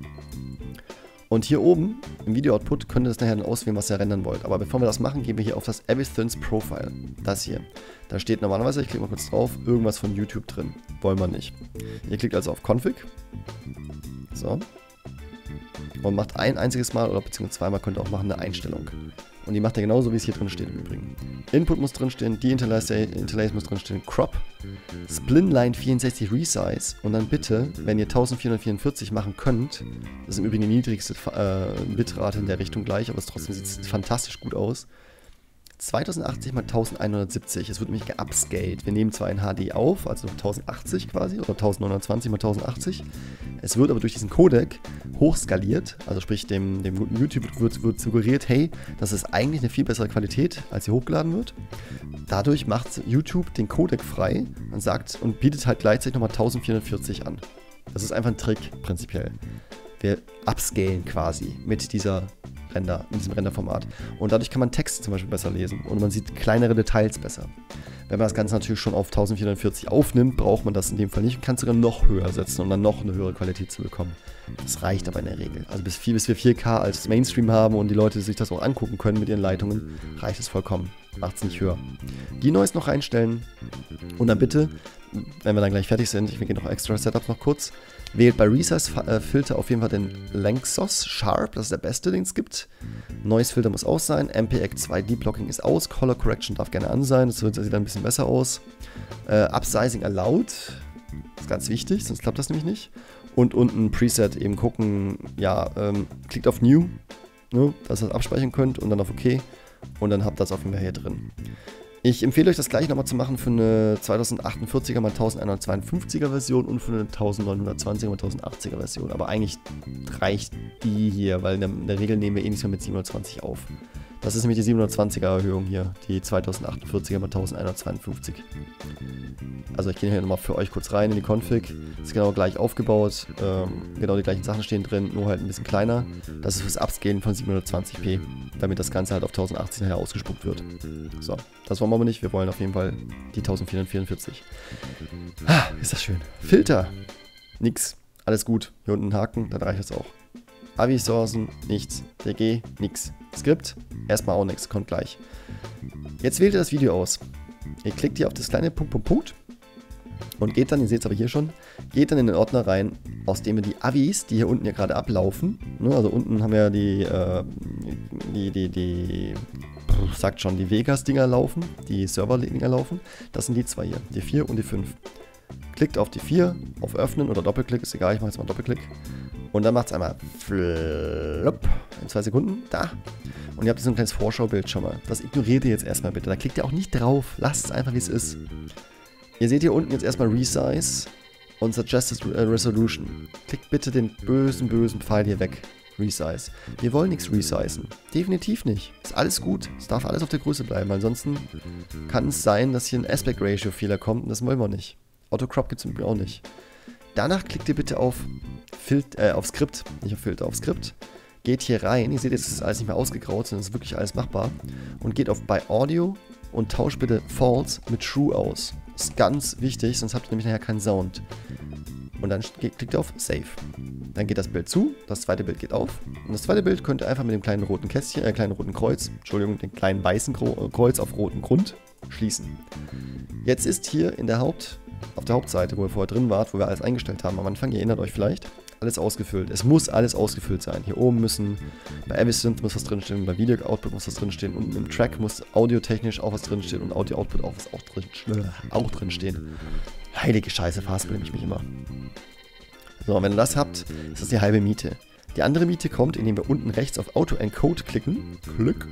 Und hier oben im Video-Output könnt ihr das nachher dann auswählen, was ihr rendern wollt. Aber bevor wir das machen, gehen wir hier auf das Avisynth Profile. Das hier. Da steht normalerweise, ich klicke mal kurz drauf, irgendwas von YouTube drin. Wollen wir nicht. Ihr klickt also auf Config. So. Und macht ein einziges Mal oder beziehungsweise zweimal könnt ihr auch machen eine Einstellung. Und die macht ihr genauso, wie es hier drin steht im Übrigen. Input muss drin stehen, Deinterlace muss drin stehen, Crop, Splinline vierundsechzig Resize und dann bitte, wenn ihr eintausendvierhundertvierundvierzig machen könnt, das ist im Übrigen die niedrigste äh, Bitrate in der Richtung gleich, aber es trotzdem sieht fantastisch gut aus, zweitausendachtzig mal elfhundertsiebzig. Es wird nämlich geupscaled. Wir nehmen zwar in H D auf, also tausendachtzig quasi, oder neunzehnhundertzwanzig mal tausendachtzig. Es wird aber durch diesen Codec hochskaliert, also sprich dem, dem guten YouTube wird, wird suggeriert, hey, das ist eigentlich eine viel bessere Qualität, als sie hochgeladen wird. Dadurch macht YouTube den Codec frei und sagt und bietet halt gleichzeitig nochmal vierzehnhundertvierzig an. Das ist einfach ein Trick, prinzipiell. Wir upscalen quasi mit dieser Render, in diesem Renderformat. Und dadurch kann man Text zum Beispiel besser lesen und man sieht kleinere Details besser. Wenn man das Ganze natürlich schon auf vierzehnhundertvierzig aufnimmt, braucht man das in dem Fall nicht und kann es sogar noch höher setzen, um dann noch eine höhere Qualität zu bekommen. Das reicht aber in der Regel. Also bis, bis wir vier K als Mainstream haben und die Leute sich das auch angucken können mit ihren Leitungen, reicht es vollkommen. Macht es nicht höher. Die Noise noch reinstellen und dann bitte, wenn wir dann gleich fertig sind, ich gehe noch extra Setups noch kurz, wählt bei Resize-Filter auf jeden Fall den Lanczos Sharp, das ist der beste, den es gibt. Noise-Filter muss aus sein, M P E G zwei Deep-Blocking ist aus, Color Correction darf gerne an sein, das sieht dann ein bisschen besser aus. Äh, Upsizing allowed, ist ganz wichtig, sonst klappt das nämlich nicht. Und unten Preset eben gucken, ja, ähm, klickt auf New, ne, dass ihr das abspeichern könnt und dann auf OK und dann habt ihr das auf jeden Fall hier drin. Ich empfehle euch das gleich nochmal zu machen für eine zweitausendachtundvierziger mal elfhundertzweiundfünfziger Version und für eine neunzehnhundertzwanziger mal tausendachtziger Version. Aber eigentlich reicht die hier, weil in der, in der Regel nehmen wir eh nichts mehr mit siebenhundertzwanzig auf. Das ist nämlich die siebenhundertzwanziger Erhöhung hier, die zweitausendachtundvierziger mal elfhundertzweiundfünfzig. Also ich gehe hier nochmal für euch kurz rein in die Config. Ist genau gleich aufgebaut, ähm, genau die gleichen Sachen stehen drin, nur halt ein bisschen kleiner. Das ist fürs Upscalen von siebenhundertzwanzig p, damit das Ganze halt auf tausendachtzig nachher ausgespuckt wird. So, das wollen wir aber nicht, wir wollen auf jeden Fall die vierzehnhundertvierundvierzig. Ah, ist das schön. Filter, nix, alles gut. Hier unten ein Haken, dann reicht das auch. A V I-Sourcen, nichts. D G, nix. Skript, erstmal auch nichts, kommt gleich. Jetzt wählt ihr das Video aus. Ihr klickt hier auf das kleine Punkt, Punkt, Punkt und geht dann, ihr seht es aber hier schon, geht dann in den Ordner rein, aus dem wir die A V Is, die hier unten ja gerade ablaufen, ne, also unten haben wir die, äh, die, die, die, sagt schon, die Vegas-Dinger laufen, die Server-Dinger laufen, das sind die zwei hier, die vier und die fünf. Klickt auf die vier, auf Öffnen oder Doppelklick, ist egal, ich mache jetzt mal Doppelklick. Und dann macht es einmal flop in zwei Sekunden, da. Und ihr habt so ein kleines Vorschaubild schon mal. Das ignoriert ihr jetzt erstmal bitte. Da klickt ihr auch nicht drauf. Lasst es einfach, wie es ist. Ihr seht hier unten jetzt erstmal Resize und Suggested Resolution. Klickt bitte den bösen, bösen Pfeil hier weg. Resize. Wir wollen nichts resizen. Definitiv nicht. Ist alles gut. Es darf alles auf der Größe bleiben. Ansonsten kann es sein, dass hier ein Aspect Ratio Fehler kommt und das wollen wir nicht. Autocrop gibt es im Übrigen auch nicht. Danach klickt ihr bitte auf, Fil äh, auf Skript, nicht auf Filter, auf Skript. Geht hier rein, ihr seht jetzt, ist alles nicht mehr ausgegraut, sondern es ist wirklich alles machbar. Und geht auf bei Audio und tauscht bitte False mit True aus. Ist ganz wichtig, sonst habt ihr nämlich nachher keinen Sound. Und dann klickt ihr auf Save. Dann geht das Bild zu, das zweite Bild geht auf. Und das zweite Bild könnt ihr einfach mit dem kleinen roten Kästchen, äh, kleinen roten Kreuz, Entschuldigung, den kleinen weißen Kreuz auf rotem Grund schließen. Jetzt ist hier in der Haupt... auf der Hauptseite, wo ihr vorher drin wart, wo wir alles eingestellt haben am Anfang, ihr erinnert euch vielleicht, alles ausgefüllt. Es muss alles ausgefüllt sein. Hier oben müssen, bei Avisynth muss was drinstehen, bei Video Output muss was drinstehen, unten im Track muss audiotechnisch auch was drinstehen und Audio Output auch was auch drin, auch drinstehen. Heilige Scheiße, verhaspel ich mich immer. So, und wenn ihr das habt, ist das die halbe Miete. Die andere Miete kommt, indem wir unten rechts auf Auto Encode klicken. Klick.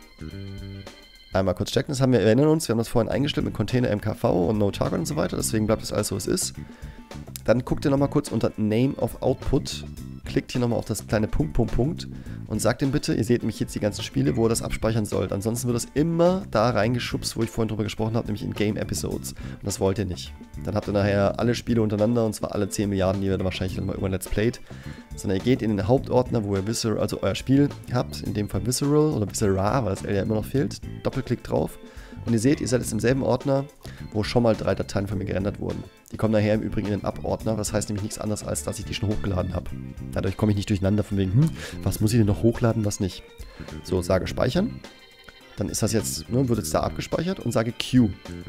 Einmal kurz checken, das haben wir, wir erinnern uns, wir haben das vorhin eingestellt mit Container M K V und No Target und so weiter, deswegen bleibt das alles so, wie es ist. Dann guckt ihr nochmal kurz unter Name of Output, klickt hier nochmal auf das kleine Punkt, Punkt, Punkt und sagt ihm bitte, ihr seht nämlich jetzt die ganzen Spiele, wo ihr das abspeichern sollt. Ansonsten wird das immer da reingeschubst, wo ich vorhin drüber gesprochen habe, nämlich in Game Episodes. Und das wollt ihr nicht. Dann habt ihr nachher alle Spiele untereinander, und zwar alle zehn Milliarden, die ihr dann wahrscheinlich dann mal irgendwann Let's Played. Sondern ihr geht in den Hauptordner, wo ihr Visceral, also euer Spiel habt, in dem Fall Visceral oder Viscera, weil das L ja immer noch fehlt. Doppelklick drauf. Und ihr seht, ihr seid jetzt im selben Ordner, wo schon mal drei Dateien von mir gerendert wurden. Die kommen nachher im Übrigen in den Up-Ordner, das heißt nämlich nichts anderes, als dass ich die schon hochgeladen habe. Dadurch komme ich nicht durcheinander von wegen, hm, was muss ich denn noch hochladen, was nicht. So, sage speichern. Dann ist das jetzt, ne, wird jetzt da abgespeichert und sage Q.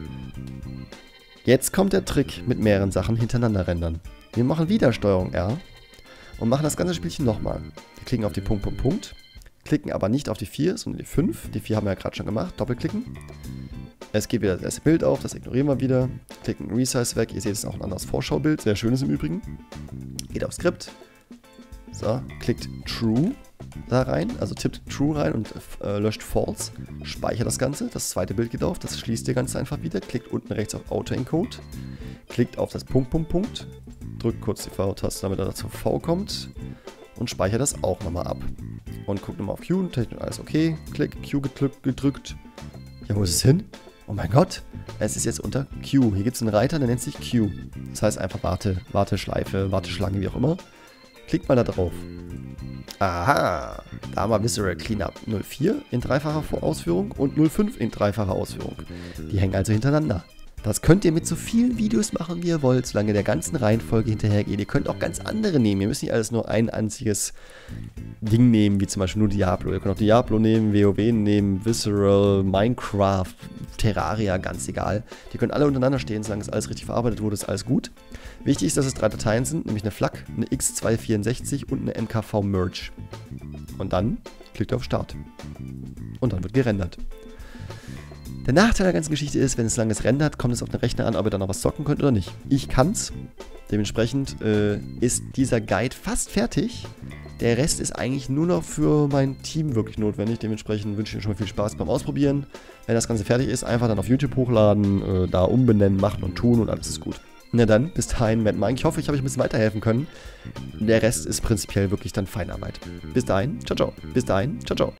Jetzt kommt der Trick mit mehreren Sachen hintereinander rendern. Wir machen wieder Steuerung R und machen das ganze Spielchen nochmal. Wir klicken auf die Punkt, Punkt, Punkt. Klicken aber nicht auf die vier, sondern die fünf. Die vier haben wir ja gerade schon gemacht. Doppelklicken. Es geht wieder das erste Bild auf, das ignorieren wir wieder. Klicken Resize weg. Ihr seht, es ist auch ein anderes Vorschaubild. Sehr schönes im Übrigen. Geht auf Skript. So, klickt True. da rein, also tippt True rein und äh, löscht False. Speichert das Ganze, das zweite Bild geht auf, das schließt ihr ganz einfach wieder. Klickt unten rechts auf Auto-Encode, klickt auf das Punkt, Punkt, Punkt, drückt kurz die V-Taste, damit er zu V kommt und speichert das auch nochmal ab. Und guckt nochmal auf Q, alles okay, klick, Q gedrückt. Ja, wo ist es hin? Oh mein Gott, es ist jetzt unter Q. Hier gibt es einen Reiter, der nennt sich Q. Das heißt einfach Warte, Warteschleife, Warteschlange, wie auch immer. Klickt mal da drauf. Aha, da haben wir Visceral Cleanup null vier in dreifacher Ausführung und null fünf in dreifacher Ausführung. Die hängen also hintereinander. Das könnt ihr mit so vielen Videos machen, wie ihr wollt, solange ihr der ganzen Reihenfolge hinterhergeht. Ihr könnt auch ganz andere nehmen. Ihr müsst nicht alles nur ein einziges Ding nehmen, wie zum Beispiel nur Diablo. Ihr könnt auch Diablo nehmen, WoW nehmen, Visceral, Minecraft, Terraria, ganz egal. Die können alle untereinander stehen, solange es alles richtig verarbeitet wurde, ist alles gut. Wichtig ist, dass es drei Dateien sind, nämlich eine F L A C, eine X zweihundertvierundsechzig und eine M K V Merge. Und dann klickt ihr auf Start. Und dann wird gerendert. Der Nachteil der ganzen Geschichte ist, wenn es langes rendert, kommt es auf den Rechner an, ob ihr dann noch was zocken könnt oder nicht. Ich kann's. Dementsprechend äh, ist dieser Guide fast fertig. Der Rest ist eigentlich nur noch für mein Team wirklich notwendig. Dementsprechend wünsche ich euch schon mal viel Spaß beim Ausprobieren. Wenn das Ganze fertig ist, einfach dann auf YouTube hochladen, äh, da umbenennen, machen und tun und alles ist gut. Na dann, bis dahin, Mad Mike. Ich hoffe, ich habe euch ein bisschen weiterhelfen können. Der Rest ist prinzipiell wirklich dann Feinarbeit. Bis dahin, ciao, ciao. Bis dahin, ciao, ciao.